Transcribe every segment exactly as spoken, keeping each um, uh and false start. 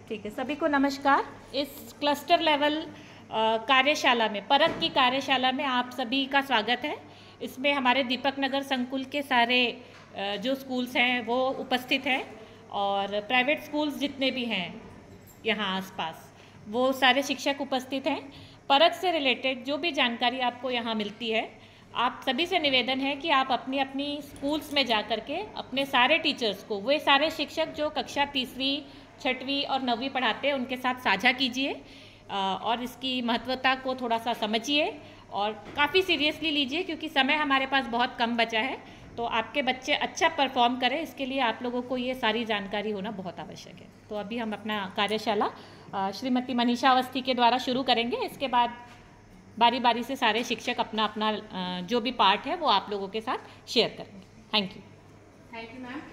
ठीक है, सभी को नमस्कार। इस क्लस्टर लेवल कार्यशाला में, परख की कार्यशाला में आप सभी का स्वागत है। इसमें हमारे दीपक नगर संकुल के सारे जो स्कूल्स हैं वो उपस्थित हैं और प्राइवेट स्कूल्स जितने भी हैं यहाँ आसपास वो सारे शिक्षक उपस्थित हैं। परख से रिलेटेड जो भी जानकारी आपको यहाँ मिलती है, आप सभी से निवेदन है कि आप अपनी अपनी स्कूल्स में जा कर के अपने सारे टीचर्स को, वे सारे शिक्षक जो कक्षा तीसरी, छठवीं और नवीं पढ़ाते हैं, उनके साथ साझा कीजिए और इसकी महत्वता को थोड़ा सा समझिए और काफ़ी सीरियसली लीजिए, क्योंकि समय हमारे पास बहुत कम बचा है। तो आपके बच्चे अच्छा परफॉर्म करें, इसके लिए आप लोगों को ये सारी जानकारी होना बहुत आवश्यक है। तो अभी हम अपना कार्यशाला श्रीमती मनीषा अवस्थी के द्वारा शुरू करेंगे। इसके बाद बारी बारी से सारे शिक्षक अपना अपना जो भी पार्ट है वो आप लोगों के साथ शेयर करेंगे। Thank you. Thank you ma'am.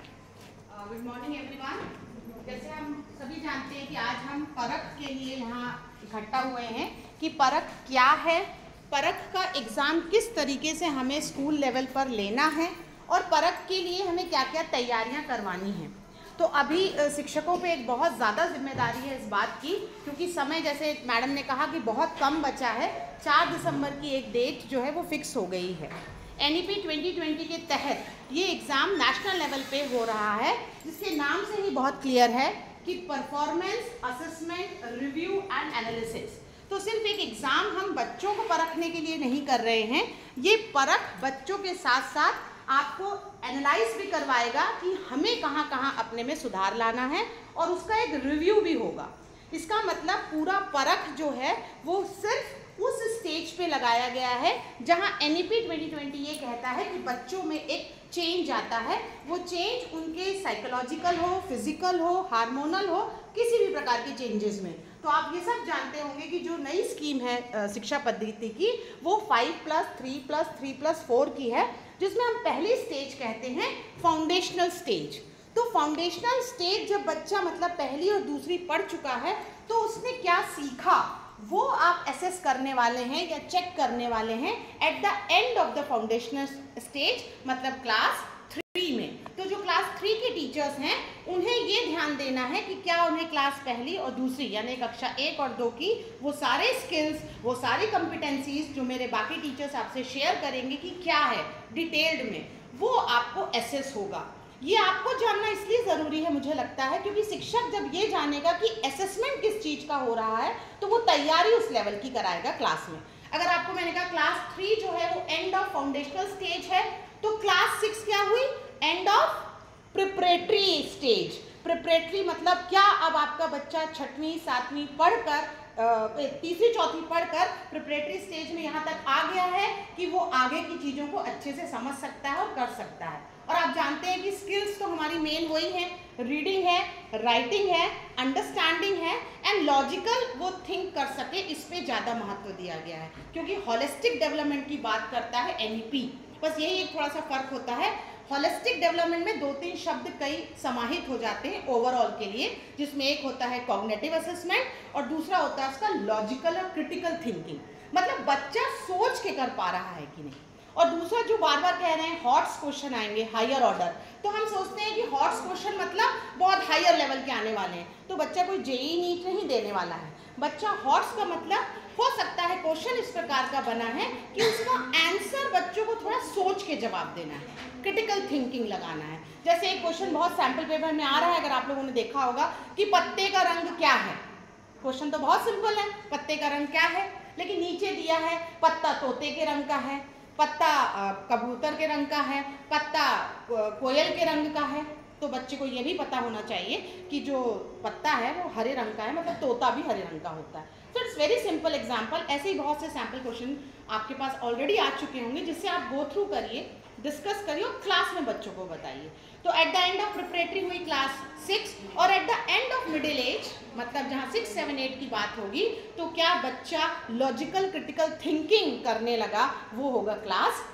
Good morning everyone. जैसे हम सभी जानते हैं कि आज हम परख के लिए यहाँ इकट्ठा हुए हैं कि परख क्या है, परख का एग्ज़ाम किस तरीके से हमें स्कूल लेवल पर लेना है और परख के लिए हमें क्या क्या तैयारियाँ करवानी हैं। तो अभी शिक्षकों पे एक बहुत ज़्यादा जिम्मेदारी है इस बात की, क्योंकि समय जैसे मैडम ने कहा कि बहुत कम बचा है। चार दिसंबर की एक डेट जो है वो फिक्स हो गई है। N E P twenty twenty के तहत ये एग्ज़ाम नेशनल लेवल पे हो रहा है, जिसके नाम से ही बहुत क्लियर है कि performance assessment review and analysis. तो सिर्फ एक एग्ज़ाम हम बच्चों को परखने के लिए नहीं कर रहे हैं, ये परख बच्चों के साथ साथ आपको एनालाइज भी करवाएगा कि हमें कहाँ कहाँ अपने में सुधार लाना है और उसका एक रिव्यू भी होगा। इसका मतलब पूरा परख जो है वो सिर्फ उस स्टेज पे लगाया गया है जहाँ N E P twenty twenty ये कहता है कि बच्चों में एक चेंज आता है। वो चेंज उनके साइकोलॉजिकल हो, फिजिकल हो, हार्मोनल हो, किसी भी प्रकार के चेंजेस में। तो आप ये सब जानते होंगे कि जो नई स्कीम है शिक्षा पद्धति की, वो five plus three plus three plus four की है, जिसमें हम पहली स्टेज कहते हैं फाउंडेशनल स्टेज। तो फाउंडेशनल स्टेज जब बच्चा मतलब पहली और दूसरी पढ़ चुका है तो उसने क्या सीखा वो आप एसेस करने वाले हैं या चेक करने वाले हैं at the end of the foundational stage, मतलब क्लास थ्री में। तो जो क्लास थ्री के टीचर्स हैं उन्हें ये ध्यान देना है कि क्या उन्हें क्लास पहली और दूसरी यानी कक्षा एक और दो की वो सारे स्किल्स, वो सारी कॉम्पिटेंसीज जो मेरे बाकी टीचर्स आपसे शेयर करेंगे कि क्या है डिटेल्ड में, वो आपको एसेस होगा। ये आपको जानना इसलिए ज़रूरी है मुझे लगता है, क्योंकि शिक्षक जब ये जानेगा कि असेसमेंट किस चीज़ का हो रहा है तो वो तैयारी उस लेवल की कराएगा क्लास में। अगर आपको मैंने कहा क्लास थ्री जो है वो एंड ऑफ फाउंडेशनल स्टेज है, तो क्लास सिक्स क्या हुई? End of preparatory stage. Preparatory मतलब क्या, अब आपका बच्चा छठवीं सातवीं पढ़कर तीसरी चौथी पढ़कर प्रिपरेटरी स्टेज में यहाँ तक आ गया है कि वो आगे की चीज़ों को अच्छे से समझ सकता है और कर सकता है। और आप जानते हैं कि स्किल्स तो हमारी मेन वही है, रीडिंग है, राइटिंग है, अंडरस्टैंडिंग है एंड लॉजिकल वो थिंक कर सके, इस पे ज़्यादा महत्व दिया गया है, क्योंकि होलिस्टिक डेवलपमेंट की बात करता है एन ई पी। बस यही एक थोड़ा सा फर्क होता है। होलिस्टिक डेवलपमेंट में दो तीन शब्द कई समाहित हो जाते हैं ओवरऑल के लिए, जिसमें एक होता है कॉग्निटिव असेसमेंट और दूसरा होता है उसका लॉजिकल और क्रिटिकल थिंकिंग, मतलब बच्चा सोच के कर पा रहा है कि नहीं। और दूसरा जो बार बार कह रहे हैं हॉट्स क्वेश्चन आएंगे हायर ऑर्डर, तो हम सोचते हैं कि हॉट्स क्वेश्चन मतलब बहुत हायर लेवल के आने वाले हैं, तो बच्चा कोई जे ई नीट नहीं देने वाला है। बच्चा हॉट्स का मतलब हो सकता है क्वेश्चन इस प्रकार का बना है कि उसका आंसर बच्चों को थोड़ा सोच के जवाब देना है, क्रिटिकल थिंकिंग लगाना है। जैसे एक क्वेश्चन बहुत सैम्पल पेपर में आ रहा है, अगर आप लोगों ने देखा होगा कि पत्ते का रंग क्या है। क्वेश्चन तो बहुत सिंपल है, पत्ते का रंग क्या है, लेकिन नीचे दिया है पत्ता तोते के रंग का है, पत्ता कबूतर के रंग का है, पत्ता कोयल के रंग का है। तो बच्चे को ये भी पता होना चाहिए कि जो पत्ता है वो हरे रंग का है, मतलब तोता भी हरे रंग का होता है। So it's very simple example. ऐसे ही बहुत से सैम्पल क्वेश्चन आपके पास ऑलरेडी आ चुके होंगे, जिससे आप गो थ्रू करिए, डिस्कस करिए और क्लास में बच्चों को बताइए। तो at the end of preparatory हुई क्लास सिक्स और at the end of middle age, मतलब जहाँ सिक्स सेवन एट की बात होगी, तो क्या बच्चा लॉजिकल क्रिटिकल थिंकिंग करने लगा, वो होगा क्लास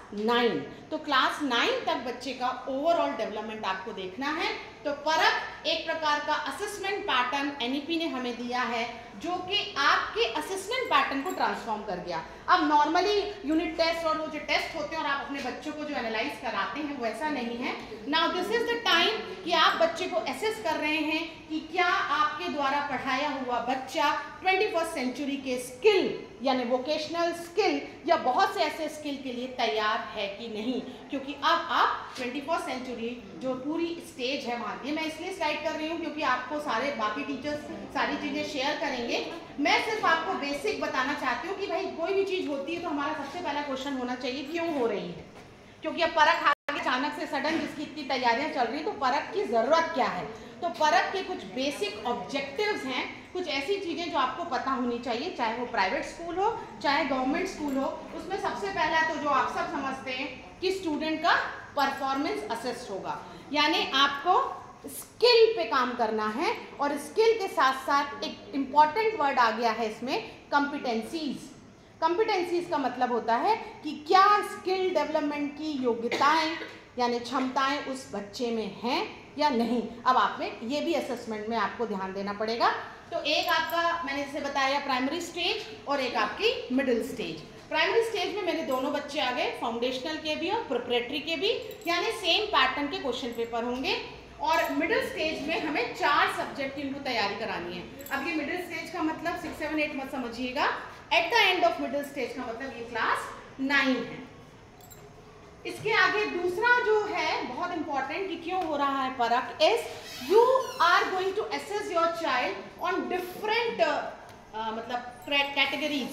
नाइन। तो क्लास नाइन तक बच्चे का ओवरऑल डेवलपमेंट आपको देखना है। तो परख एक प्रकार का असेसमेंट पैटर्न एनईपी ने हमें दिया है जो कि आपके असेसमेंट पैटर्न को ट्रांसफॉर्म कर गया। अब नॉर्मली यूनिट टेस्ट और वो जो टेस्ट होते हैं और आप अपने बच्चों को जो एनालाइज कराते हैं वो ऐसा नहीं है। Now this is the time कि आप बच्चे को एसेस कर रहे हैं कि क्या आपके द्वारा पढ़ाया हुआ बच्चा ट्वेंटी फर्स्ट सेंचुरी के स्किल यानी वोकेशनल स्किल या बहुत से ऐसे स्किल के लिए तैयार है कि नहीं, क्योंकि अब आप ट्वेंटी फर्स्ट सेंचुरी जो पूरी स्टेज है वहाँ की, मैं इसलिए स्लाइड कर रही हूँ क्योंकि आपको सारे बाकी टीचर्स सारी चीज़ें शेयर करेंगे। मैं सिर्फ आपको बेसिक बताना चाहती हूँ कि भाई कोई भी चीज़ होती है तो हमारा सबसे पहला क्वेश्चन होना चाहिए क्यों हो रही है, क्योंकि अब परख आगे अचानक से सडन जिसकी इतनी तैयारियां चल रही तो परख की ज़रूरत क्या है। तो परख के कुछ बेसिक ऑब्जेक्टिव्स हैं, कुछ ऐसी चीज़ें जो आपको पता होनी चाहिए, चाहे वो प्राइवेट स्कूल हो चाहे गवर्नमेंट स्कूल हो। उसमें सबसे पहला तो जो आप सब समझते हैं कि स्टूडेंट का परफॉर्मेंस असेस होगा, यानी आपको स्किल पे काम करना है और स्किल के साथ साथ एक इम्पॉर्टेंट वर्ड आ गया है इसमें, कॉम्पिटेंसीज। कॉम्पिटेंसीज का मतलब होता है कि क्या स्किल डेवलपमेंट की योग्यताएं यानी क्षमताएं उस बच्चे में हैं या नहीं। अब आप में ये भी असेसमेंट में आपको ध्यान देना पड़ेगा। तो एक आपका मैंने जैसे बताया प्राइमरी स्टेज और एक आपकी मिडिल स्टेज। प्राइमरी स्टेज में मेरे दोनों बच्चे आ गए, फाउंडेशनल के भी और प्रिपरेटरी के भी, यानी सेम पैटर्न के क्वेश्चन पेपर होंगे। और मिडिल स्टेज में हमें चार सब्जेक्ट की इनको तैयारी करानी है। अब ये मिडिल स्टेज का मतलब सिक्स सेवन एट मत समझिएगा, at the end of middle stage का मतलब ये क्लास नाइन है। इसके आगे दूसरा जो है बहुत इंपॉर्टेंट कि क्यों हो रहा है Parakh, is you are going to assess your child on different मतलब कैटेगरीज।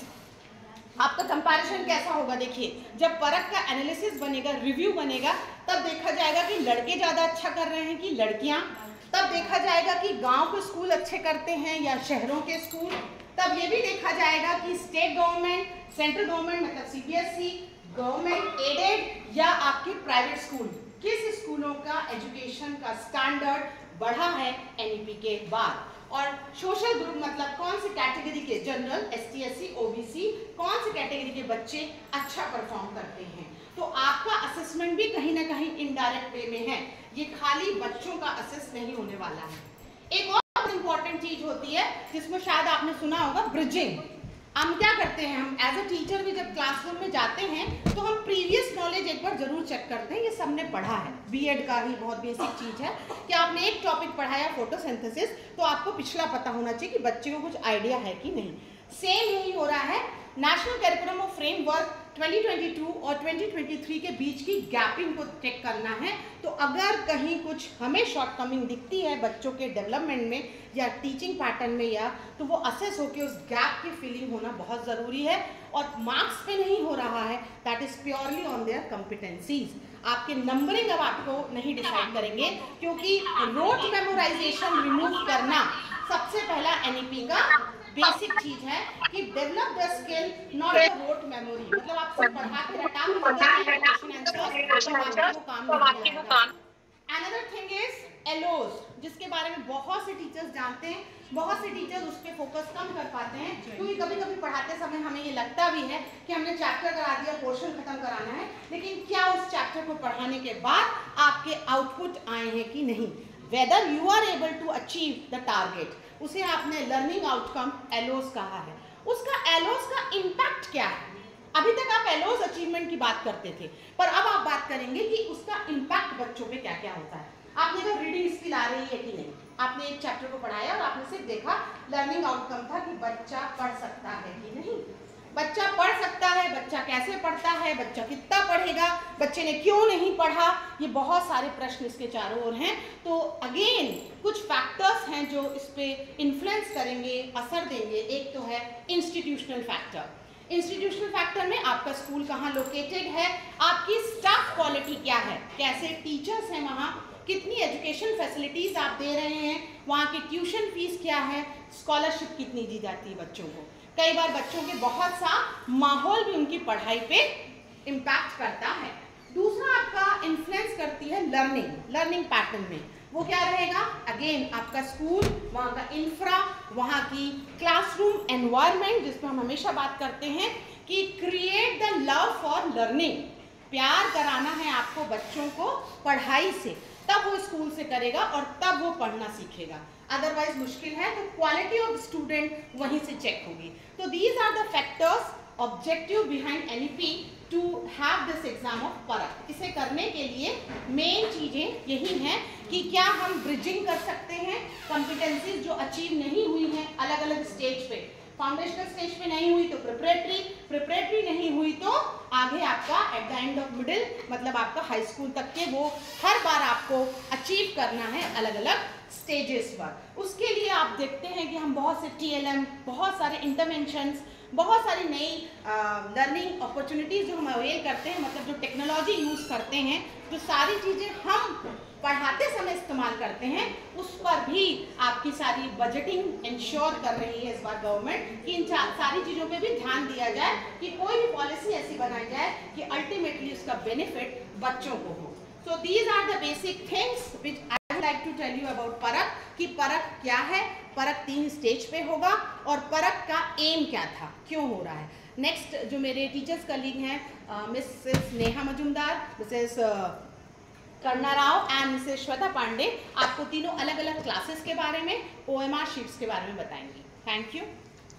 आपका कंपैरिजन कैसा होगा, देखिए जब परख का एनालिसिस बनेगा, रिव्यू बनेगा, तब देखा जाएगा कि लड़के ज़्यादा अच्छा कर रहे हैं कि लड़कियां, तब देखा जाएगा कि गांव के स्कूल अच्छे करते हैं या शहरों के स्कूल, तब ये भी देखा जाएगा कि स्टेट गवर्नमेंट, सेंट्रल गवर्नमेंट मतलब सीबीएसई, गवर्नमेंट एडेड या आपके प्राइवेट स्कूल, किस स्कूलों का एजुकेशन का स्टैंडर्ड बढ़ा है एनईपी के बाद। और सोशल ग्रुप मतलब कौन सी कैटेगरी के, जनरल, एसटी, एससी, ओबीसी, कौन सी कैटेगरी के बच्चे अच्छा परफॉर्म करते हैं। तो आपका असेसमेंट भी कहीं ना कहीं इनडायरेक्ट वे में है, ये खाली बच्चों का असेस नहीं होने वाला है। एक और इम्पॉर्टेंट चीज होती है जिसमें शायद आपने सुना होगा, ब्रिजिंग। हम क्या करते हैं, हम एज अ टीचर भी जब क्लासरूम में जाते हैं तो हम प्रीवियस नॉलेज एक बार जरूर चेक करते हैं, ये सबने पढ़ा है, बीएड का ही बहुत बेसिक चीज़ है कि आपने एक टॉपिक पढ़ाया फोटोसिंथेसिस, तो आपको पिछला पता होना चाहिए कि बच्चे को कुछ आइडिया है कि नहीं। सेम यही हो रहा है, national curriculum of framework twenty twenty two और ट्वेंटी ट्वेंटी थ्री के बीच की गैपिंग को चेक करना है। तो अगर कहीं कुछ हमें शॉर्टकमिंग दिखती है बच्चों के डेवलपमेंट में या टीचिंग पैटर्न में, या तो वो असेस होकर उस गैप की फिलिंग होना बहुत ज़रूरी है और मार्क्स पे नहीं हो रहा है, that is purely on their competencies. आपके नंबरिंग अब आपको नहीं डिसाइड करेंगे, क्योंकि रोट मेमोराइजेशन रिमूव करना सबसे पहला एनईपी का बेसिक चीज है कि develop the skill not the rote memory. मतलब आप सब पढ़ा के रटा के क्वेश्चन आंसर तो काम नहीं आएगा। अनदर थिंग इज एलोज, जिसके बारे में बहुत से टीचर्स जानते हैं, बहुत से टीचर्स उस पर फोकस कम कर पाते हैं, क्योंकि कभी कभी पढ़ाते समय हमें ये लगता भी है कि हमने चैप्टर करा दिया, पोर्शन खत्म कराना है, लेकिन क्या उस चैप्टर को पढ़ाने के बाद आपके आउटपुट आए हैं कि नहीं, whether you are able to achieve the target, उसे आपने लर्निंग आउटकम एलोस कहा है। उसका एलोस का इम्पैक्ट क्या है, अभी तक आप एलोस अचीवमेंट की बात करते थे, पर अब आप बात करेंगे कि उसका इम्पैक्ट बच्चों पे क्या क्या होता है। आपने कहा रीडिंग स्किल आ रही है कि नहीं, आपने एक चैप्टर को पढ़ाया और आपने सिर्फ देखा लर्निंग आउटकम था कि बच्चा पढ़ सकता है कि नहीं। बच्चा पढ़ सकता है, बच्चा कैसे पढ़ता है, बच्चा कितना पढ़ेगा, बच्चे ने क्यों नहीं पढ़ा, ये बहुत सारे प्रश्न इसके चारों ओर हैं। तो अगेन कुछ फैक्टर्स हैं जो इस पे इन्फ्लुएंस करेंगे, असर देंगे। एक तो है इंस्टीट्यूशनल फैक्टर। इंस्टीट्यूशनल फैक्टर में आपका स्कूल कहाँ लोकेटेड है, आपकी स्टाफ क्वालिटी क्या है, कैसे टीचर्स हैं वहाँ, कितनी एजुकेशन फैसिलिटीज़ आप दे रहे हैं, वहाँ की ट्यूशन फीस क्या है, स्कॉलरशिप कितनी दी जाती है बच्चों को। कई बार बच्चों के बहुत सा माहौल भी उनकी पढ़ाई पे इम्पैक्ट करता है। दूसरा आपका इन्फ्लुएंस करती है लर्निंग, लर्निंग पैटर्न में वो क्या रहेगा, अगेन आपका स्कूल, वहाँ का इंफ्रा, वहाँ की क्लासरूम एनवायरनमेंट, जिसमें हम हमेशा बात करते हैं कि create the love for learning. प्यार कराना है आपको बच्चों को पढ़ाई से, तब वो स्कूल से करेगा और तब वो पढ़ना सीखेगा। अदरवाइज मुश्किल है, तो क्वालिटी ऑफ स्टूडेंट वहीं से चेक होगी। तो these are the factors objective behind N E P to have this exam of Parakh. इसे करने के लिए मेन चीज़ें यही हैं कि क्या हम ब्रिजिंग कर सकते हैं, कॉम्पिटेंसीज जो अचीव नहीं हुई हैं अलग अलग स्टेज पे, फाउंडेशनल स्टेज पे नहीं हुई तो प्रिपरेटरी, प्रिपरेटरी नहीं हुई तो आगे आपका at the end of middle, मतलब आपका हाई स्कूल तक के, वो हर बार आपको अचीव करना है अलग अलग स्टेजेस पर। उसके लिए आप देखते हैं कि हम बहुत से टी एल एम, बहुत सारे इंटरवेंशंस, बहुत सारी नई लर्निंग अपॉर्चुनिटीज़ जो हम अवेल करते हैं, मतलब जो टेक्नोलॉजी यूज़ करते हैं, जो सारी चीज़ें हम पढ़ाते समय इस्तेमाल करते हैं, उस पर भी आपकी सारी बजटिंग इंश्योर कर रही है इस बार गवर्नमेंट कि इन सारी चीज़ों पे भी ध्यान दिया जाए कि कोई भी पॉलिसी ऐसी बनाई जाए कि अल्टीमेटली उसका बेनिफिट बच्चों को हो। So these are the basic things which I would like to tell you about Parakh, कि परख क्या है, परख तीन स्टेज पे होगा और परख का एम क्या था, क्यों हो रहा है। नेक्स्ट जो मेरे टीचर्स कलीग हैं, मिसेस नेहा मजुमदार, मिसेस करना राव एंड मिसेस श्वेता पांडे, आपको तीनों अलग अलग क्लासेस के बारे में, ओ एम आर शीट्स के बारे में बताएंगी। Thank you.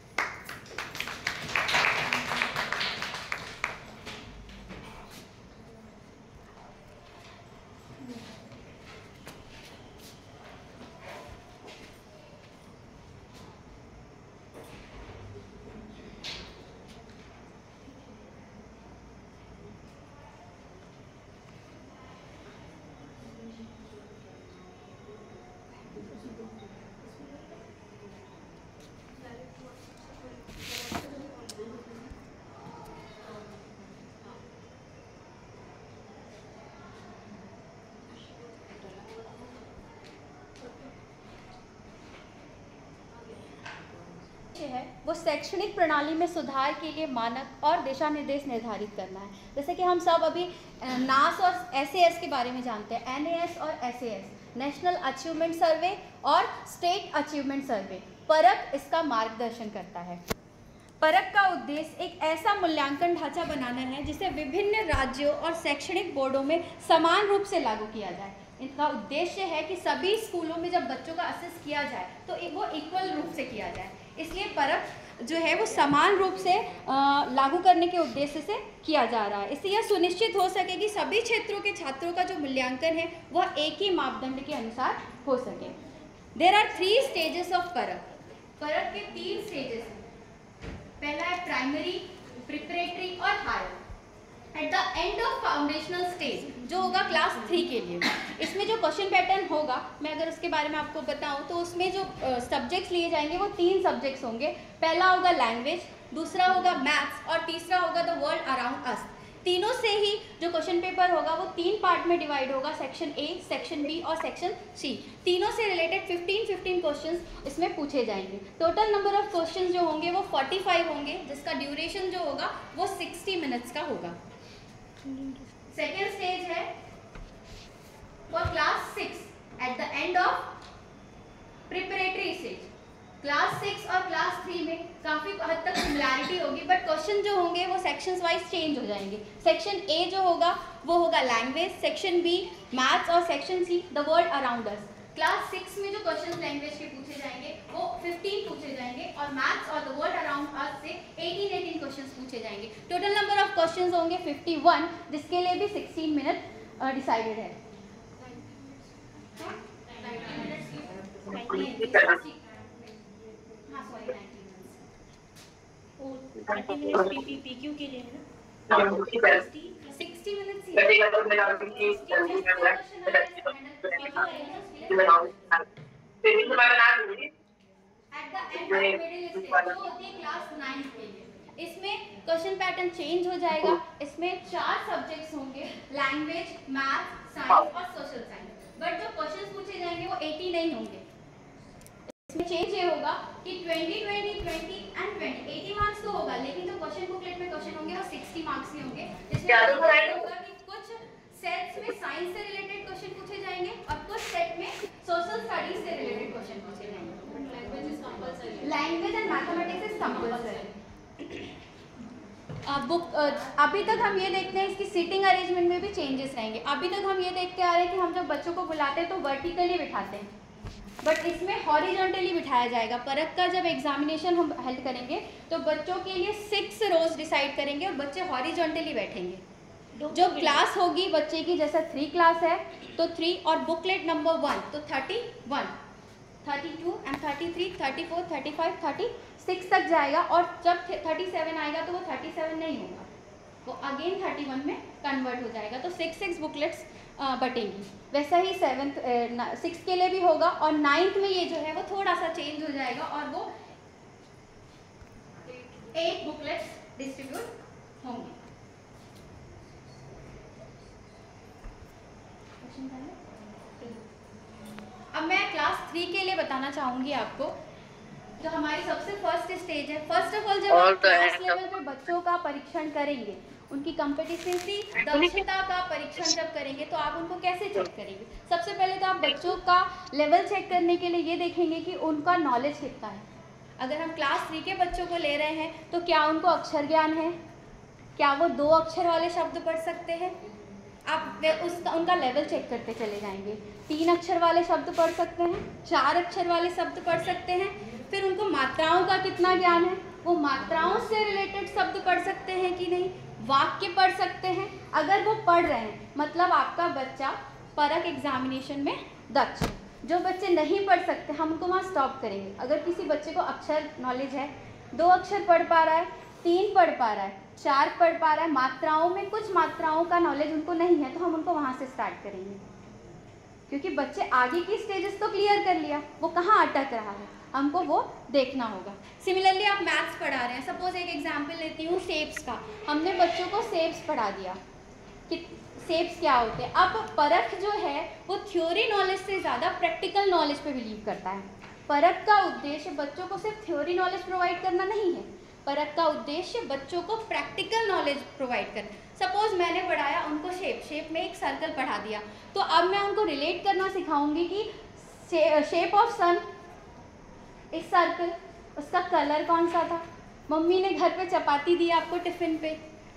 है वो शैक्षणिक प्रणाली में सुधार के लिए मानक और दिशा निर्देश निर्धारित करना है। जैसे कि हम सब अभी नास और एस ए एस के बारे में जानते हैं, एन ए एस और S A S, national achievement survey और स्टेट अचीवमेंट सर्वे। परख इसका मार्गदर्शन करता है। परख का उद्देश्य एक ऐसा मूल्यांकन ढांचा बनाना है जिसे विभिन्न राज्यों और शैक्षणिक बोर्डों में समान रूप से लागू किया जाए। इनका उद्देश्य है कि सभी स्कूलों में जब बच्चों का असेस किया जाए तो वो इक्वल रूप से किया जाए। इसलिए परख जो है वो समान रूप से लागू करने के उद्देश्य से किया जा रहा है। इससे यह सुनिश्चित हो सके कि सभी क्षेत्रों के छात्रों का जो मूल्यांकन है वह एक ही मापदंड के अनुसार हो सके। There are three stages of Parakh. Parakh के तीन स्टेजेस हैं। पहला है प्राइमरी, प्रिपरेटरी और higher. At the end of foundational stage जो होगा क्लास थ्री के लिए, इसमें जो क्वेश्चन पैटर्न होगा, मैं अगर उसके बारे में आपको बताऊं तो उसमें जो सब्जेक्ट्स लिए जाएंगे वो तीन सब्जेक्ट्स होंगे। पहला होगा लैंग्वेज, दूसरा होगा मैथ्स और तीसरा होगा द वर्ल्ड अराउंड अस। तीनों से ही जो क्वेश्चन पेपर होगा वो तीन पार्ट में डिवाइड होगा, सेक्शन ए, सेक्शन बी और सेक्शन सी। तीनों से रिलेटेड फिफ्टीन फिफ्टीन क्वेश्चंस इसमें पूछे जाएंगे। टोटल नंबर ऑफ क्वेश्चंस जो होंगे वो पैंतालीस होंगे, जिसका ड्यूरेशन जो होगा वो साठ मिनट्स का होगा। सेकेंड स्टेज है for class six at the end of preparatory stage. Class six और क्लास थ्री में काफ़ी हद तक सिमिलैरिटी होगी, बट क्वेश्चन जो होंगे वो सेक्शंस वाइज चेंज हो जाएंगे। सेक्शन ए जो होगा वो होगा लैंग्वेज, सेक्शन बी मैथ्स और section C the world around us. Class six में जो क्वेश्चन लैंग्वेज के पूछे जाएंगे वो फिफ्टीन पूछे जाएंगे और मैथ्स और द वर्ल्ड अराउंड अस से एटीन एटीन क्वेश्चंस पूछे जाएंगे। टोटल नंबर ऑफ क्वेश्चंस होंगे इक्यावन, जिसके लिए भी सोलह मिनट डिसाइडेड है। पीक्यू के लिए है सिक्सटी मिनट्स ही इसमें क्वेश्चन पैटर्न चेंज हो जाएगा। इसमें चार सब्जेक्ट्स होंगे, लैंग्वेज, मैथ, साइंस और सोशल साइंस, बट जो क्वेश्चंस पूछे जाएंगे वो अस्सी नहीं होंगे। इसमें चेंज ये होगा कि twenty twenty twenty and twenty अस्सी मार्क्स तो होगा, लेकिन जो क्वेश्चन बुकलेट में क्वेश्चन होंगे वो साठ मार्क्स के होंगे। इसमें होगा कि कुछ सेट्स में साइंस से रिलेटेड क्वेश्चन पूछे जाएंगे और कुछ सेट में सोशल स्टडीज से रिलेटेड क्वेश्चन पूछे जाएंगे। Language is compulsory, language and mathematics is compulsory. Book अभी तक हम ये देखते हैं इसकी सीटिंग अरेंजमेंट में भी चेंजेस रहेंगे। अभी तक हम ये देखते आ रहे हैं कि हम जब बच्चों को बुलाते हैं तो वर्टिकली बिठाते हैं, बट इसमें हॉरिजॉन्टली बिठाया जाएगा। परख का जब एग्जामिनेशन हम हेल्ड करेंगे तो बच्चों के लिए सिक्स रोज डिसाइड करेंगे और बच्चे हॉरिजॉन्टली बैठेंगे। जो क्लास होगी बच्चे की, जैसा थ्री क्लास है तो थ्री, और बुकलेट नंबर वन तो thirty one, thirty two and thirty three, thirty four, thirty five, thirty six तक जाएगा। और जब थर्टी सेवन आएगा तो वो थर्टी सेवन नहीं होगा, वो अगेन थर्टी वन में कन्वर्ट हो जाएगा। तो सिक्स सिक्स बुकलेट्स बटेंगी। वैसा ही सेवन्थ सिक्स के लिए भी होगा, और नाइन्थ में ये जो है वो थोड़ा सा चेंज हो जाएगा और वो एट बुकलेट्स डिस्ट्रीब्यूट होंगे। अब मैं क्लास थ्री के लिए बताना चाहूँगी आपको, जो हमारी सबसे फर्स्ट स्टेज है। फर्स्ट ऑफ ऑल जब आप क्लास लेवल पे बच्चों का परीक्षण करेंगे, उनकी कॉम्पिटिशनसी दक्षता का परीक्षण जब करेंगे तो आप उनको कैसे चेक करेंगे? सबसे पहले तो आप बच्चों का लेवल चेक करने के लिए ये देखेंगे कि उनका नॉलेज कितना है। अगर हम क्लास थ्री के बच्चों को ले रहे हैं तो क्या उनको अक्षर ज्ञान है, क्या वो दो अक्षर वाले शब्द पढ़ सकते हैं? आप उसका उनका लेवल चेक करते चले जाएंगे। तीन अक्षर वाले शब्द पढ़ सकते हैं, चार अक्षर वाले शब्द पढ़ सकते हैं। फिर उनको मात्राओं का कितना ज्ञान है, वो मात्राओं से रिलेटेड शब्द पढ़ सकते हैं कि नहीं, वाक्य पढ़ सकते हैं। अगर वो पढ़ रहे हैं मतलब आपका बच्चा परख एग्जामिनेशन में दक्ष है। जो बच्चे नहीं पढ़ सकते हम उनको वहाँ स्टॉप करेंगे। अगर किसी बच्चे को अक्षर नॉलेज है, दो अक्षर पढ़ पा रहा है, तीन पढ़ पा रहा है, चार पढ़ पा रहा है, मात्राओं में कुछ मात्राओं का नॉलेज उनको नहीं है, तो हम उनको वहाँ से स्टार्ट करेंगे। क्योंकि बच्चे आगे की स्टेजेस तो क्लियर कर लिया, वो कहाँ अटक रहा है हमको वो देखना होगा। सिमिलरली आप मैथ्स पढ़ा रहे हैं, सपोज एक एग्जाम्पल लेती हूँ शेप्स का। हमने बच्चों को शेप्स पढ़ा दिया कि शेप्स क्या होते हैं। अब परख जो है वो थ्योरी नॉलेज से ज़्यादा प्रैक्टिकल नॉलेज पे बिलीव करता है। परख का उद्देश्य बच्चों को सिर्फ थ्योरी नॉलेज प्रोवाइड करना नहीं है, परख का उद्देश्य बच्चों को प्रैक्टिकल नॉलेज प्रोवाइड करना। सपोज मैंने पढ़ाया उनको शेप शेप में एक सर्कल पढ़ा दिया, तो अब मैं उनको रिलेट करना सिखाऊंगी कि शेप ऑफ सन इस सर्कल, उसका कलर कौन सा था, मम्मी ने घर पे चपाती दी आपको टिफ़िन पे,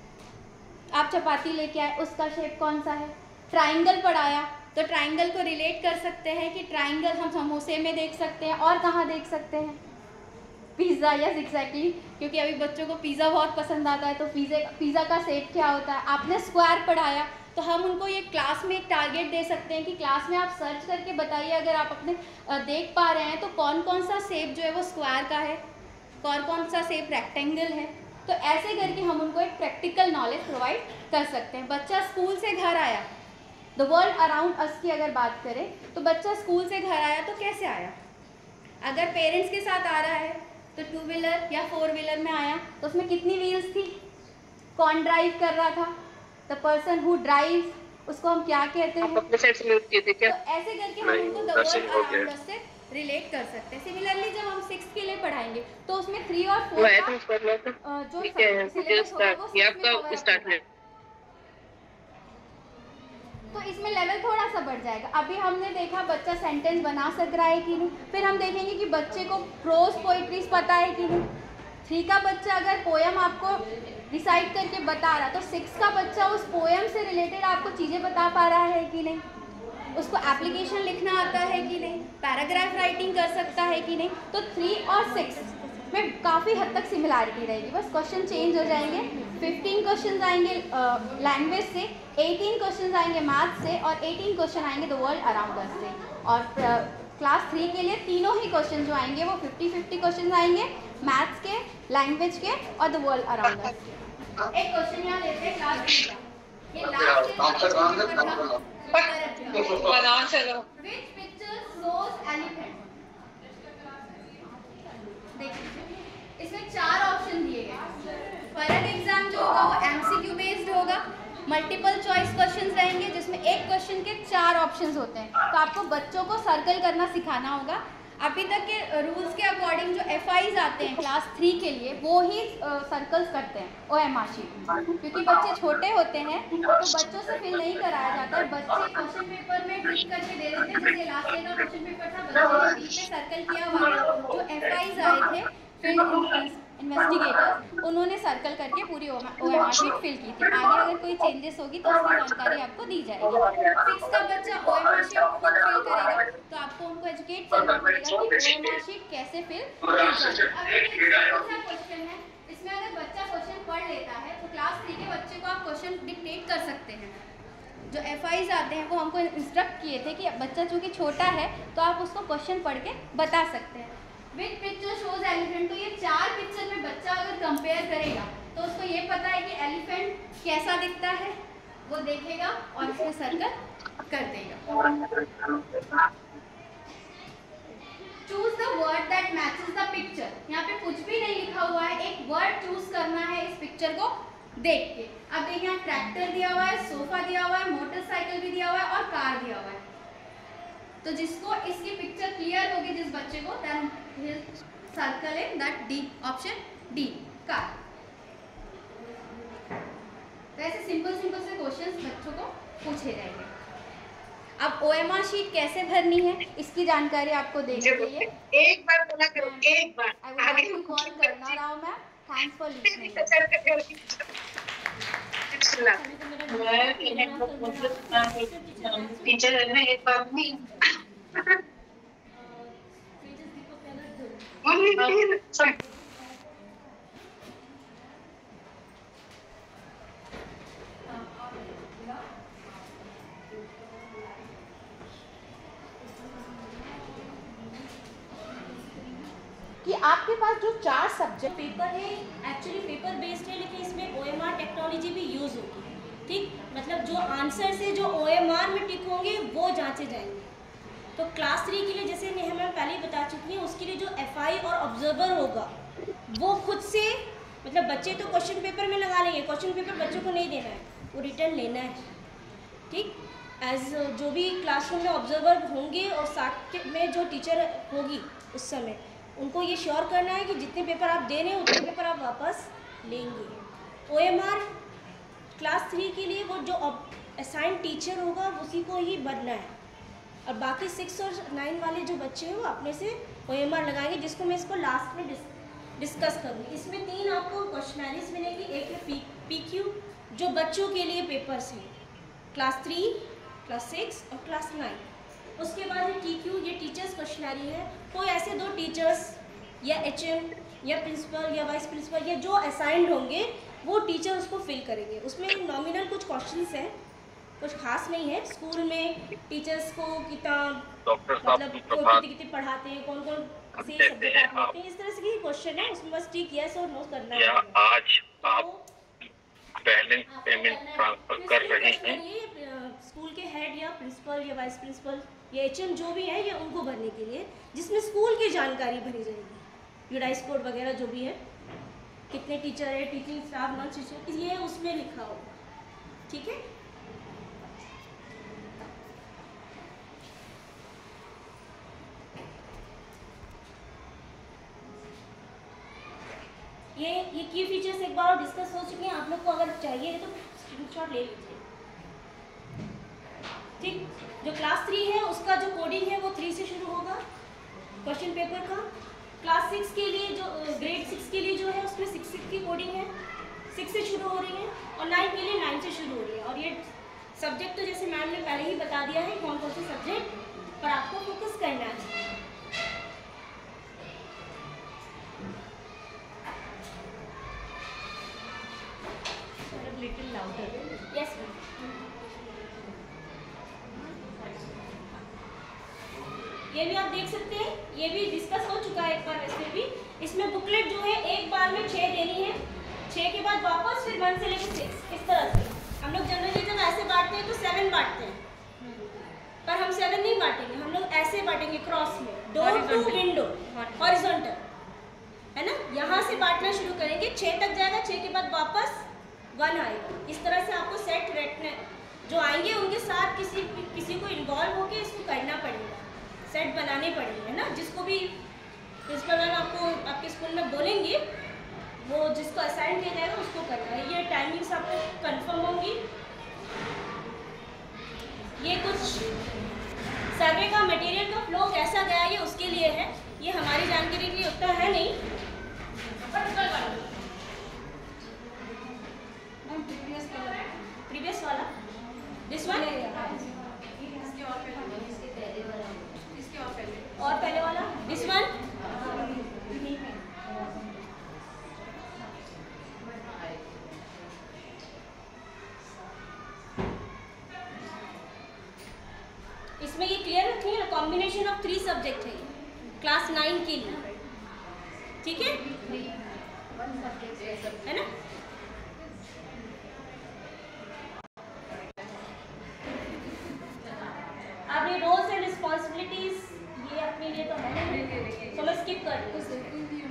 आप चपाती लेके आए, उसका शेप कौन सा है। ट्राइंगल पढ़ाया तो ट्राइंगल को रिलेट कर सकते हैं कि ट्राइंगल हम समोसे में देख सकते हैं और कहाँ देख सकते हैं, पिज़्ज़ा। यस एग्जैक्टली, क्योंकि अभी बच्चों को पिज़्ज़ा बहुत पसंद आता है, तो पिज़्ज़े पिज़्ज़ा का शेप क्या होता है। आपने स्क्वायर पढ़ाया तो हम उनको ये क्लास में एक टारगेट दे सकते हैं कि क्लास में आप सर्च करके बताइए अगर आप अपने देख पा रहे हैं तो कौन कौन सा शेप जो है वो स्क्वायर का है, कौन कौन सा शेप रेक्टेंगल है। तो ऐसे करके हम उनको एक प्रैक्टिकल नॉलेज प्रोवाइड कर सकते हैं। बच्चा स्कूल से घर आया, द वर्ल्ड अराउंड अस की अगर बात करें तो बच्चा स्कूल से घर आया तो कैसे आया। अगर पेरेंट्स के साथ आ रहा है तो टू व्हीलर या फोर व्हीलर में आया तो उसमें कितनी व्हील्स थी, कौन ड्राइव कर रहा था, द पर्सन हु ड्राइव, उसको हम क्या कहते हैं। तो ऐसे करके हम उनको द वर्ल्ड अराउंड अस से रिलेट कर सकते हैं। सिमिलरली जब हम सिक्स के लिए पढ़ाएंगे तो उसमें थ्री और फोर का जो सिलेबस होगा वो स्टार्ट है, तो इसमें लेवल थोड़ा सा बढ़ जाएगा। अभी हमने देखा बच्चा सेंटेंस बना सक रहा है कि नहीं, फिर हम देखेंगे कि बच्चे को प्रोज पोइट्रीज पता है कि नहीं। थ्री का बच्चा अगर पोएम आपको डिसाइड करके बता रहा तो सिक्स का बच्चा उस पोएम से रिलेटेड आपको चीज़ें बता पा रहा है कि नहीं, उसको एप्लीकेशन लिखना आता है कि नहीं, पैराग्राफ राइटिंग कर सकता है कि नहीं। तो थ्री और सिक्स में काफ़ी हद तक सिमिलैरिटी रहेगी, बस क्वेश्चन चेंज हो जाएंगे। फिफ्टीन क्वेश्चन आएंगे लैंग्वेज से, एटीन क्वेश्चन आएंगे मैथ से और एटीन क्वेश्चन आएंगे द वर्ल्ड अराउंड अस से। और क्लास थ्री के लिए तीनों ही क्वेश्चन जो आएंगे वो फिफ्टी फिफ्टी क्वेश्चन आएंगे, मैथ्स के, लैंग्वेज के और द वर्ल्ड अराउंड अस के। एक क्वेश्चन यहाँ लेते हैं क्लास थ्री का, ये last Which picture shows elephant? देखिए इसमें चार ऑप्शन दिए गए। परख एग्जाम जो होगा वो एमसीक्यू बेस्ड होगा, मल्टीपल चॉइस क्वेश्चंस रहेंगे जिसमें एक क्वेश्चन के चार ऑप्शंस होते हैं। तो आपको बच्चों को सर्कल करना सिखाना होगा। अभी तक के रूल्स के अकॉर्डिंग जो एफ आईज आते हैं क्लास थ्री के लिए वो ही सर्कल्स करते हैं ओ एम आर शीट में, क्योंकि बच्चे छोटे होते हैं तो बच्चों से फिल नहीं कराया जाता है। बच्चे क्वेश्चन पेपर में टिक करके दे देते हैं, जैसे लास्ट ईयर का क्वेश्चन पेपर था बच्चे ने बीच में सर्कल किया हुआ था। जो एफ आईज आए थे फील्ड इन्वेस्टिगेटर्स उन्होंने सर्कल करके पूरी O M R sheet fill की थी। आगे अगर कोई चेंजेस होगी तो उसकी जानकारी आपको दी जाएगी। सिक्स का बच्चा ओ एम आर शीट खुद फिल करेगा, तो आपको उनको एजुकेट करना पड़ेगा कि ओ एम आर शीट कैसे फिल की जाए। अब एक क्वेश्चन है, इसमें अगर बच्चा क्वेश्चन पढ़ लेता है तो क्लास थ्री के बच्चे को आप क्वेश्चन डिक्टेट कर सकते हैं। जो एफ आईज आते हैं वो हमको इंस्ट्रक्ट किए थे कि बच्चा चूँकि छोटा है तो आप उसको क्वेश्चन पढ़ के बता सकते हैं। विद पिक्चर शोज एलिफेंट, तो ये चार पिक्चर में बच्चा अगर कंपेयर करेगा तो उसको ये पता है कि एलिफेंट कैसा दिखता है, वो देखेगा और इसमें सर्कल कर देगा। Choose the word that matches the picture, यहाँ पे कुछ भी नहीं लिखा हुआ है, एक वर्ड चूज करना है इस पिक्चर को देख के। अब देखिए यहाँ ट्रैक्टर दिया हुआ है, सोफा दिया हुआ है, मोटरसाइकिल भी दिया हुआ है और कार दिया हुआ है। तो जिसको इसकी पिक्चर क्लियर होगी जिस बच्चे को, then will circle in that D, option D, car. तो ऐसे सिंपल सिंपल से क्वेश्चंस बच्चों को पूछे जाएंगे। अब ओ एम आर शीट कैसे भरनी है इसकी जानकारी आपको देने के लिए एक बार बोला करो, एक बार आगे कॉल करना Rao ma'am, thanks for listening. Teacher ने एक बात नहीं कि आपके पास जो चार सब्जेक्ट पेपर है, एक्चुअली पेपर बेस्ड है, लेकिन इसमें ओ एम आर टेक्नोलॉजी भी यूज़ होगी। ठीक, मतलब जो आंसर से जो ओ एम आर में टिक होंगे वो जांचे जाएंगे। तो क्लास थ्री के लिए जैसे नेहा पहले ही बता चुकी हैं, उसके लिए जो एफ आई और ऑब्जर्वर होगा वो खुद से, मतलब बच्चे तो क्वेश्चन पेपर में लगा लेंगे, क्वेश्चन पेपर बच्चों को नहीं देना है, वो रिटर्न लेना है। ठीक, एज जो भी क्लासरूम में ऑब्जर्वर होंगे और साथ में जो टीचर होगी उस समय, उनको ये श्योर करना है कि जितने पेपर आप दे रहे हैं उतने पेपर आप वापस लेंगे। O M R class three के लिए वो जो असाइन टीचर होगा उसी को ही भरना है, और बाकी सिक्स और नाइन वाले जो बच्चे हैं वो अपने से ओ एम आर लगाएंगे, जिसको मैं इसको लास्ट में डिस, डिस्कस करूँगी। इसमें तीन आपको क्वेश्चनरीज मिलेंगी, एक है पी पी क्यू जो बच्चों के लिए पेपर्स हैं, क्लास थ्री, क्लास सिक्स और क्लास नाइन। उसके बाद है टी क्यू, ये टीचर्स क्वेश्चनरी है। कोई ऐसे दो टीचर्स या एच एम या प्रिंसिपल या वाइस प्रिंसिपल या जो असाइंड होंगे वो टीचर उसको फिल करेंगे। उसमें नॉमिनल कुछ क्वेश्चंस हैं, कुछ खास नहीं है। स्कूल में टीचर्स को कितना मतलब कितनी कितनी पढ़ाते हैं, कौन कौन से सब्जेक्ट आप लेते हैं, इस तरह से ही क्वेश्चन है। उसमें बस टिक यस और नो करना है। आज आप बैलेंस पेमेंट ट्रांसफर कर रहे हैं, स्कूल के हेड या प्रिंसिपल या वाइस प्रिंसिपल या एच एम जो भी है, ये उनको भरने के लिए, जिसमें स्कूल की जानकारी भरी जाएगी, यूडाइस कोड वगैरह जो भी है, कितने टीचर है, टीचिंग स्टाफ, नॉन टीचर, ये उसमें लिखा होगा। ठीक है, ये ये की फीचर्स एक बार डिस्कस हो चुके हैं। आप लोग को अगर चाहिए तो स्क्रीनशॉट ले लीजिए। ठीक, जो क्लास थ्री है उसका जो कोडिंग है वो थ्री से शुरू होगा क्वेश्चन पेपर का। क्लास सिक्स के लिए जो ग्रेड सिक्स के लिए जो है उसमें सिक्स सिक्स की कोडिंग है, सिक्स से शुरू हो रही है, और नाइन के लिए नाइन से शुरू हो रही है। और ये सब्जेक्ट तो जैसे मैम ने पहले ही बता दिया है कौन कौन से सब्जेक्ट पर आपको फोकस करना है। Little louder. Yes ma'am. ये भी आप देख सकते हैं, ये भी डिस्कस हो चुका है एक बार वैसे भी। इसमें बुकलेट जो है एक बार में छः देनी है, छः के बाद वापस फिर वन से लेकर सिक्स, इस तरह से। हम लोग जनरली जब ऐसे बांटते हैं तो सेवन बांटते हैं, पर हम सेवन नहीं बांटेंगे, हम लोग ऐसे बांटेंगे क्रॉस में, डोर टू विंडो, हॉरिजॉन्टल, है ना। यहाँ से बांटना शुरू करेंगे, छः तक जाएगा, छः के बाद वापस वन आएगा। इस तरह से आपको सेट रखना, जो आएंगे उनके साथ किसी किसी को इन्वॉल्व होकर इसको करना पड़ेगा, सेट बनाने पड़ेंगे, है ना। जिसको भी प्रिंसिपल मैम आपको आपके स्कूल में बोलेंगे, वो जिसको असाइन किया जाएगा उसको करना है। ये टाइमिंग्स आपको कंफर्म होंगी। ये कुछ सर्वे का मटेरियल का फ्लो कैसा गया ये उसके लिए है, ये हमारी जानकारी के लिए उतना है नहीं। ऑफ थ्री सब्जेक्ट है क्लास नाइन के लिए, ठीक है है ना। अब ये रोल्स एंड रिस्पॉन्सिबिलिटीज ये अपने लिए तो है, तो मैं स्किप कर दूँ।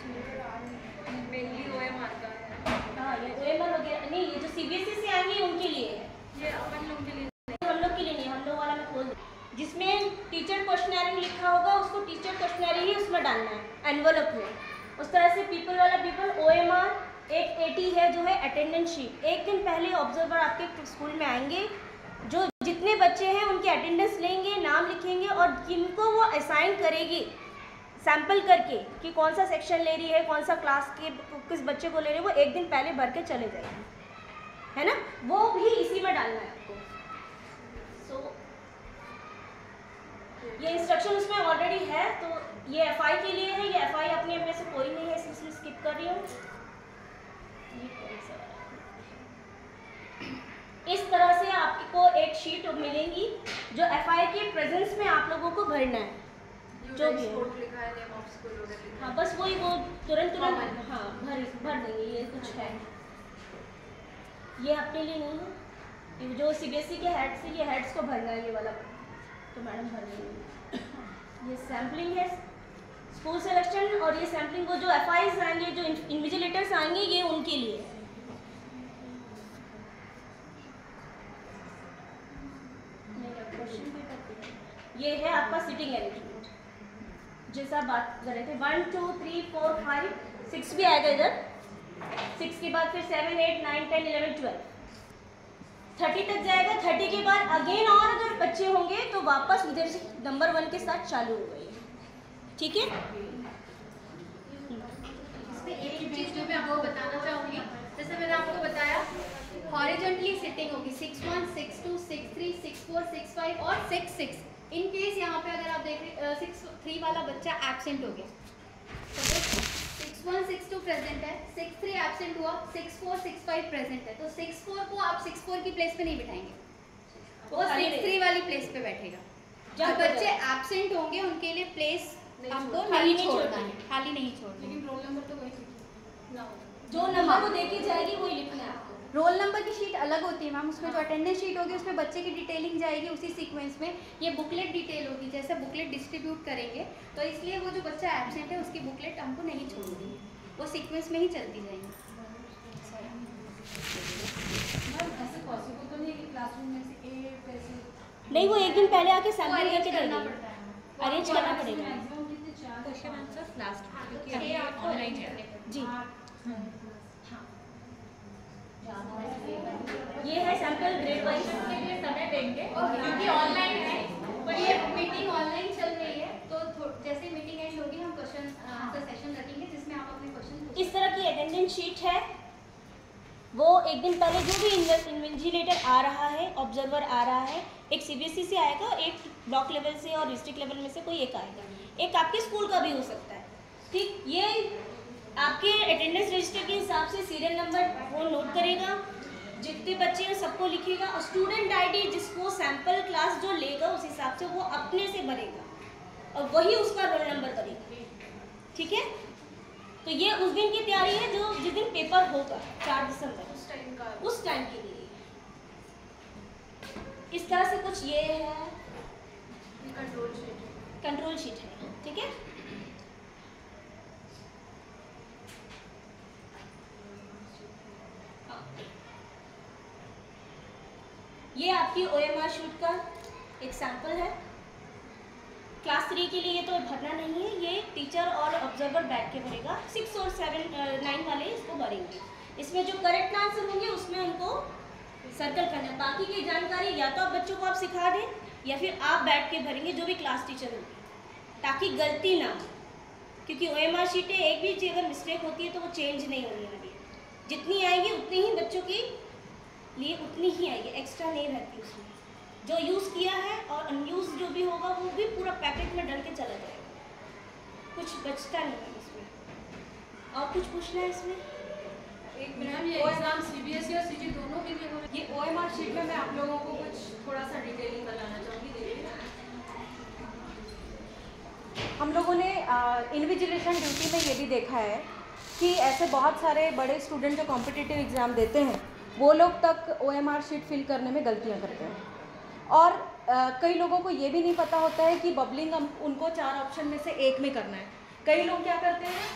हाँ ये ओएमआर वगैरह नहीं, ये जो सीबीएसई से आएंगे उनके लिए है, ये अपन लोग के लिए हम लोग के लिए नहीं, हम लोग वाला मैं खोल दूँ। जिसमें टीचर क्वेश्चनरी लिखा होगा उसको टीचर क्वेश्चनरी ही उसमें डालना है एनवलप में। उस तरह से पीपल वाला पीपल ओएमआर एक एटी है जो है अटेंडेंस शीट। एक दिन पहले ऑब्जर्वर आपके स्कूल में आएंगे, जो जितने बच्चे हैं उनके अटेंडेंस लेंगे, नाम लिखेंगे और किनको वो असाइन करेगी सैंपल करके कि कौन सा सेक्शन ले रही है, कौन सा क्लास के किस बच्चे को ले रही है, वो एक दिन पहले भर के चले जाएंगे, है ना। वो भी इसी में डालना है आपको। सो so, ये इंस्ट्रक्शन उसमें ऑलरेडी है, तो ये एफआई के लिए है। ये एफआई अपने में से कोई नहीं है, इसलिए स्किप कर रही हूँ। इस तरह से आपको एक शीट मिलेंगी जो एफआई के प्रेजेंस में आप लोगों को भरना है, जो भी लिखा है नेम ऑफ स्कूल वगैरह। हाँ बस वही, वो तुरंत तुरंत हाँ भर भर देंगे। ये कुछ है, ये अपने लिए नहीं है, जो सीबीएसई के हेड से ये हेड्स को भरना है ये वाला, तो मैडम भर देंगे। ये सैम्पलिंग है स्कूल सिलेक्शन, और ये सैम्पलिंग वो जो एफआईज आएंगे, जो इन्विजिलेटर्स आएंगे, ये उनके लिए है। ये है आपका सिटिंग अरेंजमेंट, जैसा बात कर रहे थे। One two three four five six भी आएगा इधर, सिक्स के बाद फिर seven eight nine ten eleven twelve thirty तक जाएगा। थर्टी के बाद अगेन और अगर बच्चे होंगे तो वापस इधर से नंबर वन के साथ चालू हो गई, ठीक है। इसमें एक चीज़ जो मैं आपको बताना चाहूँगी, जैसे मैंने आपको बताया हॉरिजॉन्टली सिटिंग होगी six one six two six three six four six five और सिक्स सिक्स। इन केस यहाँ पे अगर आप देख रहे सिक्स थ्री वाला बच्चा एब्सेंट हो गया, six one six two present है, सिक्स थ्री एब्सेंट हुआ, six four six five present है, तो सिक्स फोर को आप सिक्स फोर की प्लेस पे नहीं बिठाएंगे, वो सिक्स थ्री वाली प्लेस पे बैठेगा। जो बच्चे एब्सेंट होंगे उनके लिए प्लेस आपको नहीं छोड़ना है, खाली नहीं छोड़ना। लेकिन रोल नंबर तो वही, जो नंबर वो देके जाएगी वही लिखना है आपको। रोल नंबर की शीट अलग होती है मैम, उसमें जो अटेंडेंस शीट होगी उसमें बच्चे की डिटेलिंग जाएगी उसी सीक्वेंस में। ये बुकलेट डिटेल होगी, जैसे बुकलेट डिस्ट्रीब्यूट करेंगे तो इसलिए वो जो बच्चा एब्सेंट है उसकी बुकलेट हमको नहीं छोड़नी है, वो सीक्वेंस में ही चलती जाएगी। ऐसे पॉसिबल तो नहीं कि क्लासरूम में से ए पैसे नहीं, वो एक दिन पहले आके सैंपल करके देना पड़ता है, अरेंज करना पड़ेगा। क्वेश्चन आंसर लास्ट, क्योंकि ऑनलाइन है जी। ये है सैंपल ग्रेड वाइज के लिए समय देंगे क्योंकि ऑनलाइन है, पर ये मीटिंग ऑनलाइन चल रही है, तो जैसे मीटिंग एंड होगी हम क्वेश्चन आंसर सेशन रखेंगे जिसमें आप अपने क्वेश्चन। इस तरह की अटेंडेंस शीट है, वो एक दिन पहले जो भी इन्विजिलेटर आ रहा है, ऑब्जर्वर आ रहा है, एक सीबीएसई से आएगा, एक ब्लॉक लेवल से और डिस्ट्रिक्ट लेवल में से कोई एक आएगा, एक आपके स्कूल का भी हो सकता है, ठीक। ये आपके अटेंडेंस रजिस्टर के हिसाब से सीरियल नंबर वो नोट करेगा, जितने बच्चे हैं सबको लिखेगा, और स्टूडेंट आईडी जिसको सैंपल क्लास जो लेगा उस हिसाब से वो अपने से भरेगा और वही उसका रोल नंबर बनेगा, ठीक है। तो ये उस दिन की तैयारी है जो जिस दिन पेपर होगा चार दिसंबर, उस टाइम का, उस टाइम के लिए। इस तरह से कुछ ये है कंट्रोल शीट, कंट्रोल शीट है, ठीक है। ये आपकी ओएमआर शीट का एक सैंपल है। क्लास थ्री के लिए ये तो भरना नहीं है, ये टीचर और ऑब्जर्वर बैठ के भरेगा। सिक्स और सेवन नाइन वाले इसको भरेंगे। इसमें जो करेक्ट आंसर होंगे उसमें उनको सर्कल करना है। बाकी की जानकारी या तो आप बच्चों को आप सिखा दें या फिर आप बैठ के भरेंगे, जो भी क्लास टीचर होगी, ताकि गलती ना हो। क्योंकि ओएमआर शीटें एक भी चीज़ अगर मिस्टेक होती है तो वो चेंज नहीं होनी आगे, जितनी आएगी उतनी ही बच्चों की लिए उतनी ही आएगी, एक्स्ट्रा नहीं रहती उसमें। जो यूज़ किया है और अनयूज जो भी होगा वो भी पूरा पैकेट में डल के चला जाएगा, कुछ बचता नहीं है इसमें। और कुछ पूछना है इसमें? एक मैम, ये एग्जाम सीबीएसई और सीजी दोनों के लिए हो रहा है। ये ओएमआर शीट में मैं आप लोगों को कुछ थोड़ा सा डिटेलिंग बताना चाहूँगी। देखिए हम लोगों ने इन्विजिलेशन ड्यूटी में ये भी देखा है कि ऐसे बहुत सारे बड़े स्टूडेंट जो कॉम्पिटिटिव एग्ज़ाम देते हैं वो लोग तक O M R sheet fill करने में गलतियाँ करते हैं। और आ, कई लोगों को ये भी नहीं पता होता है कि बबलिंग उनको चार ऑप्शन में से एक में करना है। कई लोग क्या करते हैं,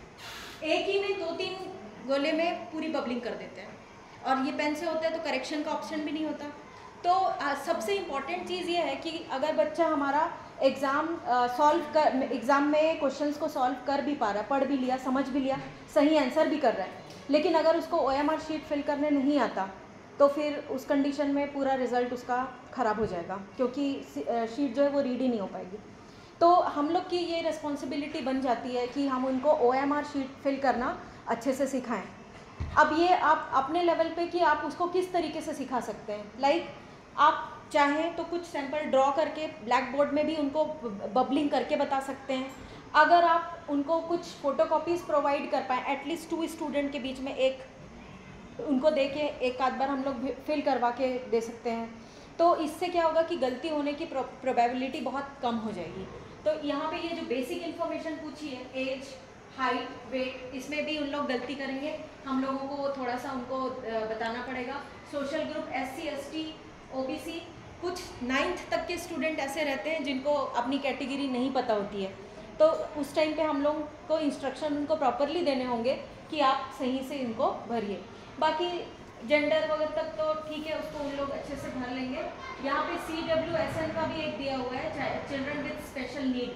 एक ही में दो तीन गोले में पूरी बबलिंग कर देते हैं, और ये पेन से होता है तो करेक्शन का ऑप्शन भी नहीं होता। तो आ, सबसे इम्पॉर्टेंट चीज़ ये है कि अगर बच्चा हमारा एग्ज़ाम सॉल्व कर एग्ज़ाम में क्वेश्चंस को सॉल्व कर भी पा रहा है, पढ़ भी लिया, समझ भी लिया, सही आंसर भी कर रहा है, लेकिन अगर उसको O M R sheet fill करने नहीं आता तो फिर उस कंडीशन में पूरा रिज़ल्ट उसका ख़राब हो जाएगा, क्योंकि शीट जो है वो रीड ही नहीं हो पाएगी। तो हम लोग की ये रिस्पॉन्सिबिलिटी बन जाती है कि हम उनको O M R sheet fill करना अच्छे से सिखाएं। अब ये आप अपने लेवल पे कि आप उसको किस तरीके से सिखा सकते हैं, लाइक आप चाहें तो कुछ सैंपल ड्रॉ करके ब्लैक बोर्ड में भी उनको बबलिंग करके बता सकते हैं। अगर आप उनको कुछ फ़ोटोकॉपीज़ प्रोवाइड कर पाएँ, एटलीस्ट टू स्टूडेंट के बीच में एक उनको दे के एक आध बार हम लोग फिल करवा के दे सकते हैं, तो इससे क्या होगा कि गलती होने की प्रोबेबिलिटी बहुत कम हो जाएगी। तो यहाँ पे ये जो बेसिक इन्फॉर्मेशन पूछी है, एज, हाइट, वेट, इसमें भी उन लोग गलती करेंगे, हम लोगों को थोड़ा सा उनको बताना पड़ेगा। Social group S C S T O B C, कुछ नाइन्थ तक के स्टूडेंट ऐसे रहते हैं जिनको अपनी कैटेगरी नहीं पता होती है, तो उस टाइम पे हम लोग को इंस्ट्रक्शन उनको प्रॉपरली देने होंगे कि आप सही से इनको भरिए। बाकी जेंडर वगैरह तक तो ठीक है, उसको उन लोग अच्छे से भर लेंगे। यहाँ पे सी डब्ल्यू एस एन का भी एक दिया हुआ है, चिल्ड्रन विद स्पेशल नीड,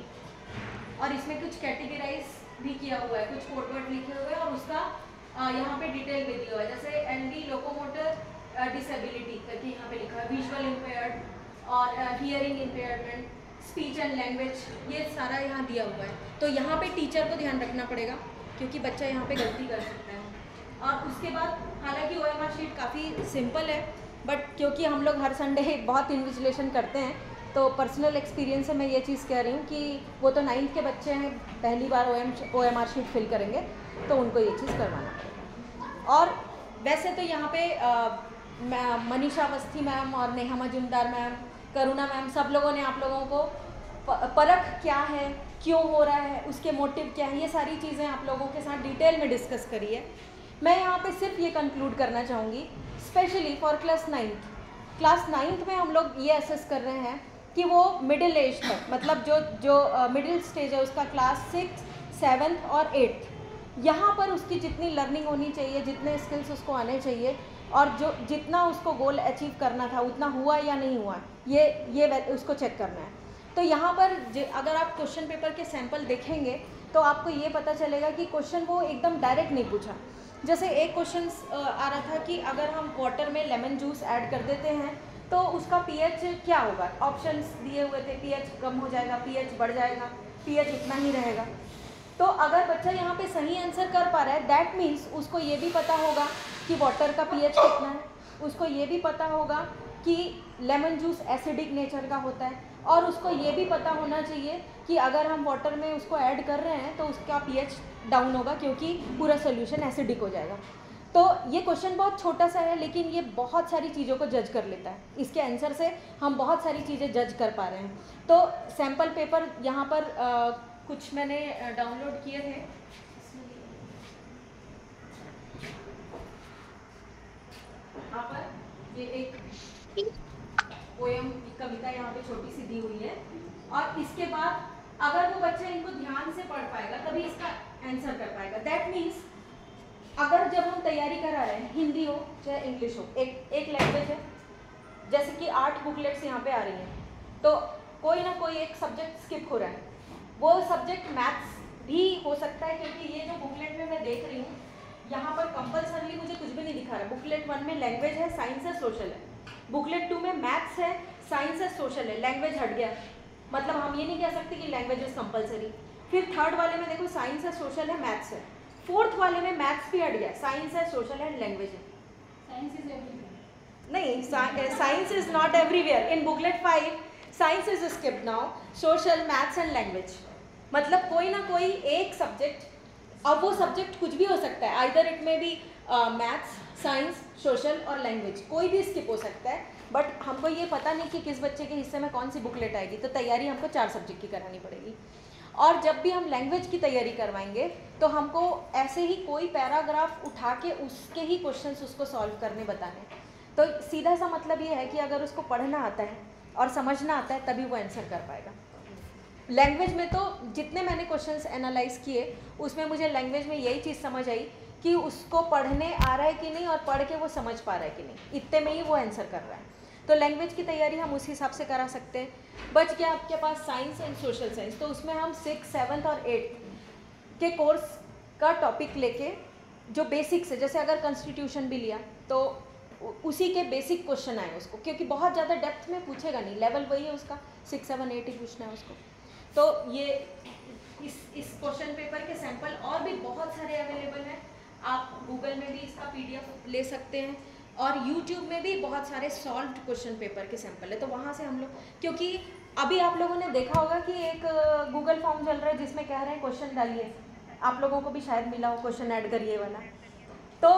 और इसमें कुछ कैटेगराइज भी किया हुआ है, कुछ कोड वर्ड लिखे हुए हैं और उसका आ, यहाँ पे डिटेल भी दिया हुआ है, जैसे एन डी लोकोमोटर डिसेबिलिटी करके यहाँ पे लिखा है, विजुअल इम्पेयर्ड और hearing impairment, speech and language, ये सारा यहाँ दिया हुआ है। तो यहाँ पे टीचर को ध्यान रखना पड़ेगा क्योंकि बच्चा यहाँ पे गलती कर सकता है। और उसके बाद हालांकि ओ एम आर शीट काफ़ी सिंपल है, बट क्योंकि हम लोग हर संडे बहुत इन्विजिलेशन करते हैं तो पर्सनल एक्सपीरियंस से मैं ये चीज़ कह रही हूँ कि वो तो नाइन्थ के बच्चे हैं, पहली बार O M O M R sheet fill करेंगे, तो उनको ये चीज़ करवाना पड़ेगा। और वैसे तो यहाँ पे आ, मनीषा अवस्थी मैम और नेहा मजुमदार मैम, करुणा मैम, सब लोगों ने आप लोगों को परख क्या है, क्यों हो रहा है, उसके मोटिव क्या है, ये सारी चीज़ें आप लोगों के साथ डिटेल में डिस्कस करी है। मैं यहाँ पे सिर्फ ये कंक्लूड करना चाहूँगी, specially for class ninth class ninth में हम लोग ये असेस कर रहे हैं कि वो मिडिल एज तक, मतलब जो जो मिडिल स्टेज है उसका क्लास सिक्स, सेवन्थ और एट्थ, यहाँ पर उसकी जितनी लर्निंग होनी चाहिए, जितने स्किल्स उसको आने चाहिए और जो जितना उसको गोल अचीव करना था उतना हुआ या नहीं हुआ, ये ये उसको चेक करना है। तो यहाँ पर अगर आप क्वेश्चन पेपर के सैंपल देखेंगे तो आपको ये पता चलेगा कि क्वेश्चन वो एकदम डायरेक्ट नहीं पूछा। जैसे एक क्वेश्चन आ रहा था कि अगर हम वाटर में लेमन जूस ऐड कर देते हैं तो उसका पीएच क्या होगा, ऑप्शंस दिए हुए थे, पीएच कम हो जाएगा, पीएच बढ़ जाएगा, पीएच इतना ही रहेगा। तो अगर बच्चा यहाँ पे सही आंसर कर पा रहा है, दैट मीन्स उसको ये भी पता होगा कि वाटर का पीएच कितना है, उसको ये भी पता होगा कि लेमन जूस एसिडिक नेचर का होता है, और उसको ये भी पता होना चाहिए कि अगर हम वाटर में उसको ऐड कर रहे हैं तो उसका पीएच डाउन होगा क्योंकि पूरा सोल्यूशन एसिडिक हो जाएगा। तो ये क्वेश्चन बहुत छोटा सा है लेकिन ये बहुत सारी चीज़ों को जज कर लेता है, इसके आंसर से हम बहुत सारी चीज़ें जज कर पा रहे हैं। तो सैम्पल पेपर यहाँ पर आ, कुछ मैंने डाउनलोड किए थे, यहाँ पर ये एक पोएम कविता यहाँ पे छोटी सी दी हुई है, और इसके बाद अगर वो बच्चा इनको ध्यान से पढ़ पाएगा तभी इसका आंसर कर पाएगा। दैट मीन्स अगर जब हम तैयारी करा रहे हैं, हिंदी हो चाहे इंग्लिश हो, एक एक लैंग्वेज है, जैसे कि आठ बुकलेट्स यहाँ पे आ रही हैं, तो कोई ना कोई एक सब्जेक्ट स्किप हो रहा है, वो सब्जेक्ट मैथ्स भी हो सकता है क्योंकि ये जो बुकलेट में मैं देख रही हूँ यहाँ पर कंपल्सरली मुझे कुछ भी नहीं दिखा रहा। बुकलेट वन में लैंग्वेज है, साइंस है, सोशल है, बुकलेट टू में मैथ्स है, साइंस है, सोशल है, लैंग्वेज हट गया, मतलब हम ये नहीं कह सकते कि लैंग्वेज इज कंपलसरी। फिर थर्ड वाले में देखो साइंस है, सोशल है, मैथ्स है, फोर्थ वाले में मैथ्स भी हट गया, साइंस है, सोशल है, लैंग्वेज है। साइंस इज एवरीवेयर नहीं, science is not everywhere. In booklet five science is skipped now, social, maths and language, मतलब कोई ना कोई एक सब्जेक्ट, अब वो सब्जेक्ट कुछ भी हो सकता है, either it may be maths, science, social और लैंग्वेज, कोई भी स्किप हो सकता है, बट हमको ये पता नहीं कि किस बच्चे के हिस्से में कौन सी बुकलेट आएगी, तो तैयारी हमको चार सब्जेक्ट की करानी पड़ेगी। और जब भी हम लैंग्वेज की तैयारी करवाएंगे तो हमको ऐसे ही कोई पैराग्राफ उठा के उसके ही क्वेश्चंस उसको सॉल्व करने बताने। तो सीधा सा मतलब ये है कि अगर उसको पढ़ना आता है और समझना आता है तभी वो आंसर कर पाएगा। लैंग्वेज में तो जितने मैंने क्वेश्चंस एनालाइज किए उसमें मुझे लैंग्वेज में यही चीज़ समझ आई कि उसको पढ़ने आ रहा है कि नहीं और पढ़ के वो समझ पा रहा है कि नहीं, इतने में ही वो आंसर कर रहा है। तो लैंग्वेज की तैयारी हम उस हिसाब से करा सकते हैं। बच गया आपके पास साइंस एंड सोशल साइंस, तो उसमें हम सिक्स सेवन्थ और एट्थ के कोर्स का टॉपिक लेके जो बेसिक्स है, जैसे अगर कॉन्स्टिट्यूशन भी लिया तो उसी के बेसिक क्वेश्चन आए उसको, क्योंकि बहुत ज़्यादा डेप्थ में पूछेगा नहीं, लेवल वही है उसका, सिक्स सेवन एट ही पूछना है उसको। तो ये इस इस क्वेश्चन पेपर के सैंपल और भी बहुत सारे अवेलेबल हैं, आप गूगल में भी इसका पीडीएफ ले सकते हैं और यूट्यूब में भी बहुत सारे सॉल्व्ड क्वेश्चन पेपर के सैंपल है। तो वहाँ से हम लोग, क्योंकि अभी आप लोगों ने देखा होगा कि एक गूगल फॉर्म चल रहा है जिसमें कह रहे हैं क्वेश्चन डालिए, आप लोगों को भी शायद मिला हो, क्वेश्चन ऐड करिए वाला। तो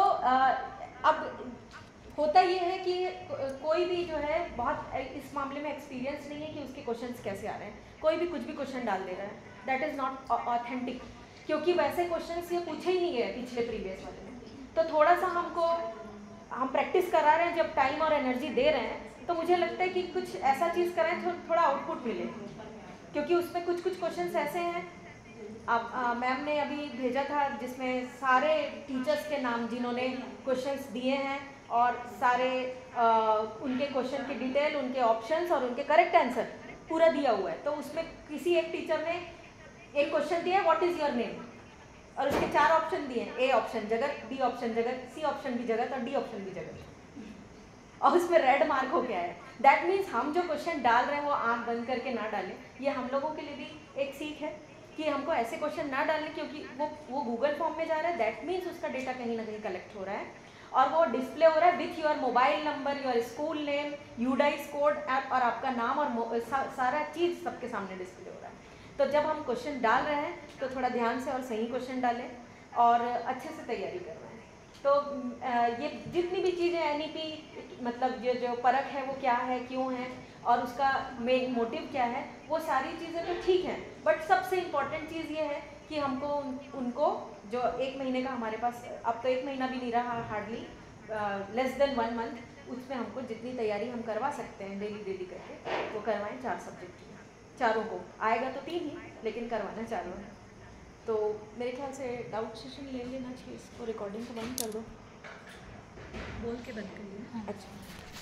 अब होता ये है कि कोई भी जो है बहुत इस मामले में एक्सपीरियंस नहीं है कि उसके क्वेश्चंस कैसे आ रहे हैं, कोई भी कुछ भी क्वेश्चन डाल दे रहा है, दैट इज़ नॉट ऑथेंटिक, क्योंकि वैसे क्वेश्चंस ये पूछे ही नहीं गए पिछले प्रीवियस वाले में। तो थोड़ा सा हमको हम प्रैक्टिस करा रहे हैं, जब टाइम और एनर्जी दे रहे हैं तो मुझे लगता है कि कुछ ऐसा चीज़ करें तो थोड़ा आउटपुट मिले, क्योंकि उसमें कुछ कुछ क्वेश्चंस ऐसे हैं, आप मैम ने अभी भेजा था जिसमें सारे टीचर्स के नाम जिन्होंने क्वेश्चंस दिए हैं और सारे आ, उनके क्वेश्चन की डिटेल, उनके ऑप्शंस और उनके करेक्ट आंसर पूरा दिया हुआ है। तो उसमें किसी एक टीचर ने एक क्वेश्चन दिया, व्हाट इज़ योर नेम, और उसके चार ऑप्शन दिए हैं, ए ऑप्शन जगत, बी ऑप्शन जगत, सी ऑप्शन भी जगत और डी ऑप्शन भी जगत, और उसमें रेड मार्क हो गया है। दैट मीन्स हम जो क्वेश्चन डाल रहे हैं वो आँख बंद करके ना डालें। ये हम लोगों के लिए भी एक सीख है कि हमको ऐसे क्वेश्चन ना डालें, क्योंकि वो वो गूगल फॉर्म में जा रहा है, दैट मीन्स उसका डेटा कहीं ना कहीं कलेक्ट हो रहा है और वो डिस्प्ले हो रहा है with your mobile number, your school name, UDISE code app और आपका नाम और सा, सारा चीज़ सबके सामने डिस्प्ले हो रहा है। तो जब हम क्वेश्चन डाल रहे हैं तो थोड़ा ध्यान से और सही क्वेश्चन डालें और अच्छे से तैयारी करवाएं। तो ये जितनी भी चीज़ें एन ई पी मतलब जो जो परख है वो क्या है, क्यों है और उसका मेन मोटिव क्या है, वो सारी चीज़ें तो ठीक हैं, बट सबसे इम्पॉर्टेंट चीज़ ये है कि हमको उन, उनको जो एक महीने का हमारे पास, अब तो एक महीना भी नहीं रहा, hardly less than one month, उसमें हमको जितनी तैयारी हम करवा सकते हैं डेली डेली करके वो करवाएं। चार सब्जेक्ट की, चारों को आएगा तो तीन ही, लेकिन करवाना चारों है। तो मेरे ख्याल से डाउट सेशन ले लेना चाहिए, इसको रिकॉर्डिंग को बंद कर दो, बोल के बंद कर लिया। अच्छा,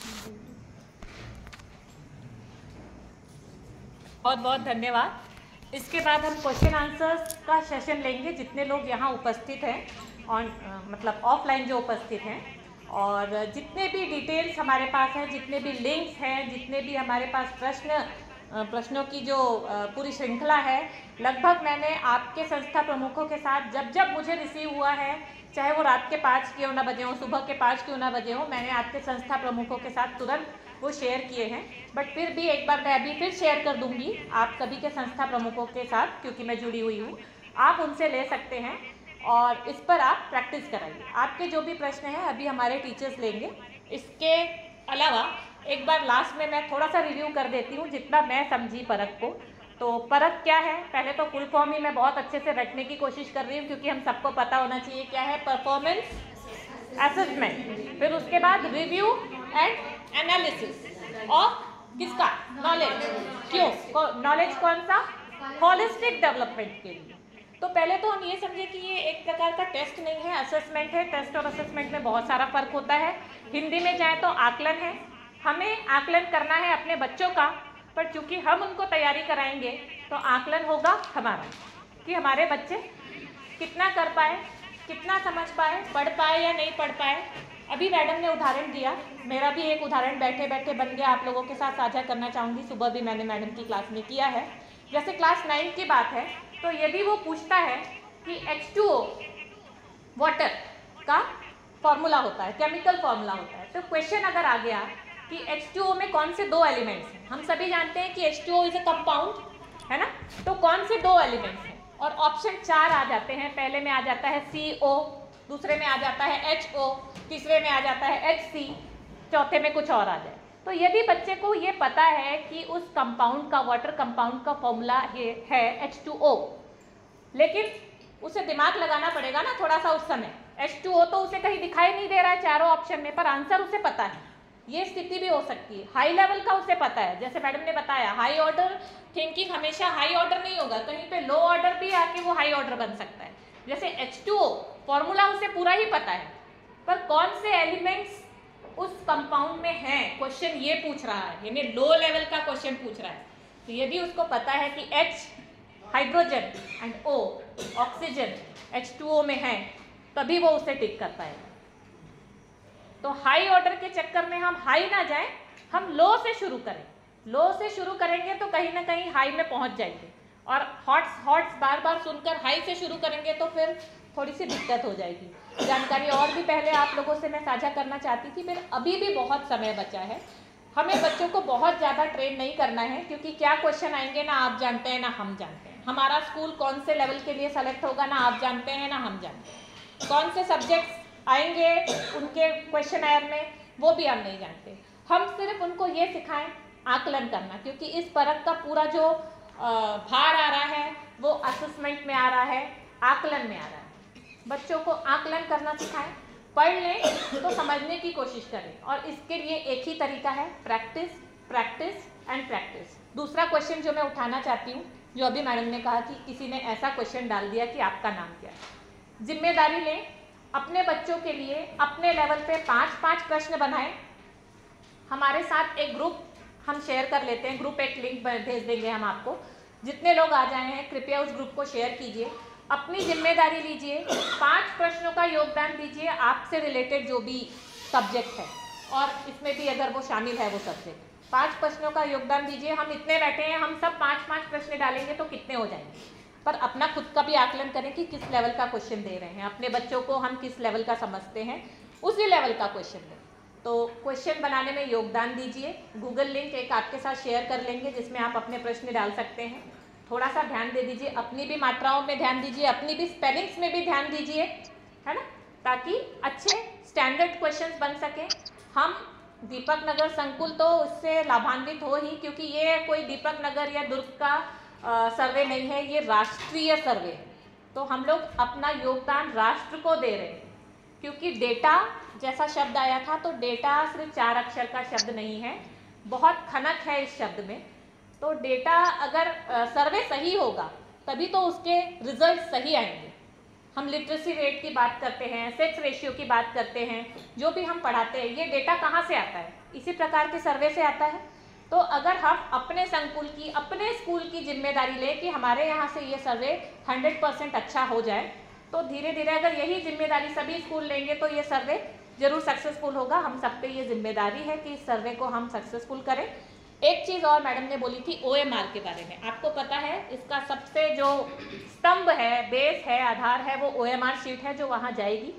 बहुत बहुत धन्यवाद। इसके बाद हम क्वेश्चन आंसर्स का सेशन लेंगे, जितने लोग यहाँ उपस्थित हैं ऑन मतलब ऑफलाइन जो उपस्थित हैं, और जितने भी डिटेल्स हमारे पास हैं, जितने भी लिंक्स हैं, जितने भी हमारे पास प्रश्न प्रश्नों की जो पूरी श्रृंखला है, लगभग मैंने आपके संस्था प्रमुखों के साथ जब जब मुझे रिसीव हुआ है, चाहे वो रात के पाँच क्यों ना बजे हो, सुबह के पाँच क्यों ना बजे हो, मैंने आपके संस्था प्रमुखों के साथ तुरंत वो शेयर किए हैं। बट फिर भी एक बार मैं अभी फिर शेयर कर दूंगी आप सभी के संस्था प्रमुखों के साथ, क्योंकि मैं जुड़ी हुई हूँ, आप उनसे ले सकते हैं और इस पर आप प्रैक्टिस कराइए। आपके जो भी प्रश्न हैं अभी हमारे टीचर्स लेंगे। इसके अलावा एक बार लास्ट में मैं थोड़ा सा रिव्यू कर देती हूँ जितना मैं समझी परख को। तो परख क्या है, पहले तो फुल फॉर्म ही मैं बहुत अच्छे से रखने की कोशिश कर रही हूँ, क्योंकि हम सबको पता होना चाहिए क्या है परफॉर्मेंस असेसमेंट, फिर उसके बाद रिव्यू एंड एनालिसिस और किसका नॉलेज, क्यों नॉलेज कौन सा, होलिस्टिक डेवलपमेंट के लिए। तो पहले तो हम ये समझे कि ये एक प्रकार का टेस्ट नहीं है, असेसमेंट है। टेस्ट और असेसमेंट में बहुत सारा फर्क होता है। हिंदी में जाए तो आकलन है, हमें आकलन करना है अपने बच्चों का, पर चूंकि हम उनको तैयारी कराएंगे तो आकलन होगा हमारा कि हमारे बच्चे कितना कर पाए, कितना समझ पाए, पढ़ पाए या नहीं पढ़ पाए। अभी मैडम ने उदाहरण दिया, मेरा भी एक उदाहरण बैठे बैठे बन गया, आप लोगों के साथ साझा करना चाहूँगी। सुबह भी मैंने मैडम की क्लास में किया है। जैसे क्लास नाइन की बात है, तो यदि वो पूछता है कि एच टू ओ वाटर का फॉर्मूला होता है, केमिकल फॉर्मूला होता है, तो क्वेश्चन अगर आ गया कि एच टू ओ में कौन से दो एलिमेंट्स हैं, हम सभी जानते हैं कि H two O is a compound, है ना, तो कौन से दो एलिमेंट्स हैं, और ऑप्शन चार आ जाते हैं। पहले में आ जाता है सी ओ, दूसरे में आ जाता है एच ओ, तीसरे में आ जाता है एच सी, चौथे में कुछ और आ जाए। तो यदि बच्चे को ये पता है कि उस कंपाउंड का, वाटर कंपाउंड का फॉर्मूला है एच टू ओ, लेकिन उसे दिमाग लगाना पड़ेगा ना थोड़ा सा उस समय। एच टू ओ तो उसे कहीं दिखाई नहीं दे रहा है चारों ऑप्शन में, पर आंसर उसे पता है। ये स्थिति भी हो सकती है। हाई लेवल का उसे पता है, जैसे मैडम ने बताया हाई ऑर्डर थिंकिंग हमेशा हाई ऑर्डर नहीं होगा, कहीं पे लो ऑर्डर भी आके वो हाई ऑर्डर बन सकता है। जैसे एच टू ओ फॉर्मूला उसे पूरा ही पता है, पर कौन से एलिमेंट्स उस कंपाउंड में हैं, क्वेश्चन ये पूछ रहा है, यानी लो लेवल का क्वेश्चन पूछ रहा है। तो यदि उसको पता है कि H hydrogen and O oxygen H two O में है, तभी वो उसे टिक कर पाएगा। तो हाई ऑर्डर के चक्कर में हम हाई ना जाएं, हम लो से शुरू करें। लो से शुरू करेंगे तो कहीं ना कहीं हाई में पहुंच जाएंगे, और हॉट्स हॉट्स बार बार सुनकर हाई से शुरू करेंगे तो फिर थोड़ी सी दिक्कत हो जाएगी। जानकारी और भी पहले आप लोगों से मैं साझा करना चाहती थी, फिर अभी भी बहुत समय बचा है। हमें बच्चों को बहुत ज़्यादा ट्रेन नहीं करना है, क्योंकि क्या क्वेश्चन आएंगे ना आप जानते हैं ना हम जानते हैं। हमारा स्कूल कौन से लेवल के लिए सेलेक्ट होगा ना आप जानते हैं ना हम जानते हैं। कौन से सब्जेक्ट्स आएंगे उनके क्वेश्चन में वो भी हम नहीं जानते। हम सिर्फ उनको ये सिखाएं आकलन करना, क्योंकि इस परख का पूरा जो भार आ रहा है वो असेसमेंट में आ रहा है, आकलन में आ रहा है। बच्चों को आकलन करना सिखाएं, पढ़ लें तो समझने की कोशिश करें, और इसके लिए एक ही तरीका है, प्रैक्टिस प्रैक्टिस एंड प्रैक्टिस। दूसरा क्वेश्चन जो मैं उठाना चाहती हूँ, जो अभी मैडम ने कहा कि किसी ने ऐसा क्वेश्चन डाल दिया कि आपका नाम क्या है। जिम्मेदारी लें, अपने बच्चों के लिए अपने लेवल पे पाँच पाँच प्रश्न बनाएं। हमारे साथ एक ग्रुप हम शेयर कर लेते हैं, ग्रुप एक लिंक भेज देंगे हम आपको। जितने लोग आ जाए हैं कृपया उस ग्रुप को शेयर कीजिए, अपनी जिम्मेदारी लीजिए, पांच प्रश्नों का योगदान दीजिए आपसे रिलेटेड जो भी सब्जेक्ट है, और इसमें भी अगर वो शामिल है वो सब्जेक्ट, पांच प्रश्नों का योगदान दीजिए। हम इतने बैठे हैं, हम सब पांच पांच प्रश्न डालेंगे तो कितने हो जाएंगे, पर अपना खुद का भी आकलन करें कि किस लेवल का क्वेश्चन दे रहे हैं। अपने बच्चों को हम किस लेवल का समझते हैं, उसी लेवल का क्वेश्चन दें। तो क्वेश्चन बनाने में योगदान दीजिए। गूगल लिंक एक आपके साथ शेयर कर लेंगे जिसमें आप अपने प्रश्न डाल सकते हैं। थोड़ा सा ध्यान दे दीजिए, अपनी भी मात्राओं में ध्यान दीजिए, अपनी भी स्पेलिंग्स में भी ध्यान दीजिए, है ना, ताकि अच्छे स्टैंडर्ड क्वेश्चंस बन सकें। हम दीपक नगर संकुल तो उससे लाभान्वित हो ही, क्योंकि ये कोई दीपक नगर या दुर्ग का आ, सर्वे नहीं है, ये राष्ट्रीय सर्वे है। तो हम लोग अपना योगदान राष्ट्र को दे रहे हैं, क्योंकि डेटा जैसा शब्द आया था, तो डेटा सिर्फ चार अक्षर का शब्द नहीं है, बहुत खनक है इस शब्द में। तो डेटा अगर सर्वे सही होगा तभी तो उसके रिजल्ट सही आएंगे। हम लिटरेसी रेट की बात करते हैं, सेक्स रेशियो की बात करते हैं, जो भी हम पढ़ाते हैं, ये डेटा कहाँ से आता है? इसी प्रकार के सर्वे से आता है। तो अगर हम अपने संकुल की, अपने स्कूल की जिम्मेदारी लें कि हमारे यहाँ से ये सर्वे हंड्रेड परसेंट अच्छा हो जाए, तो धीरे धीरे अगर यही जिम्मेदारी सभी स्कूल लेंगे तो ये सर्वे जरूर सक्सेसफुल होगा। हम सब पे ये जिम्मेदारी है कि इस सर्वे को हम सक्सेसफुल करें। एक चीज़ और मैडम ने बोली थी ओ एम आर के बारे में। आपको पता है इसका सबसे जो स्तंभ है, बेस है, आधार है, वो ओ एम आर शीट है जो वहाँ जाएगी।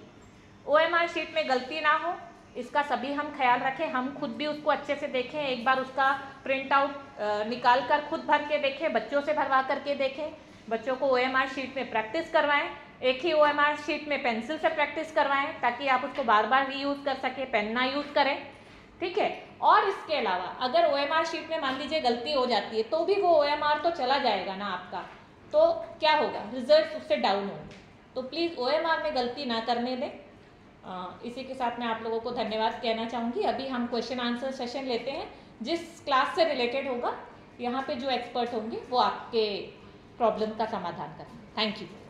ओ एम आर शीट में गलती ना हो, इसका सभी हम ख्याल रखें। हम खुद भी उसको अच्छे से देखें, एक बार उसका प्रिंट आउट निकाल कर खुद भर के देखें, बच्चों से भरवा करके देखें, बच्चों को ओ एम आर शीट में प्रैक्टिस करवाएं। एक ही ओ एम आर शीट में पेंसिल से प्रैक्टिस करवाएं ताकि आप उसको बार बार रीयूज़ कर सकें, पेन ना यूज़ करें, ठीक है। और इसके अलावा अगर ओ एम आर शीट में मान लीजिए गलती हो जाती है तो भी वो ओ एम आर तो चला जाएगा ना आपका, तो क्या होगा, रिजल्ट उससे डाउन होंगे। तो प्लीज़ ओ एम आर में गलती ना करने दें। आ, इसी के साथ मैं आप लोगों को धन्यवाद कहना चाहूँगी। अभी हम क्वेश्चन आंसर सेशन लेते हैं, जिस क्लास से रिलेटेड होगा यहाँ पे जो एक्सपर्ट होंगे वो आपके प्रॉब्लम का समाधान करेंगे। Thank you.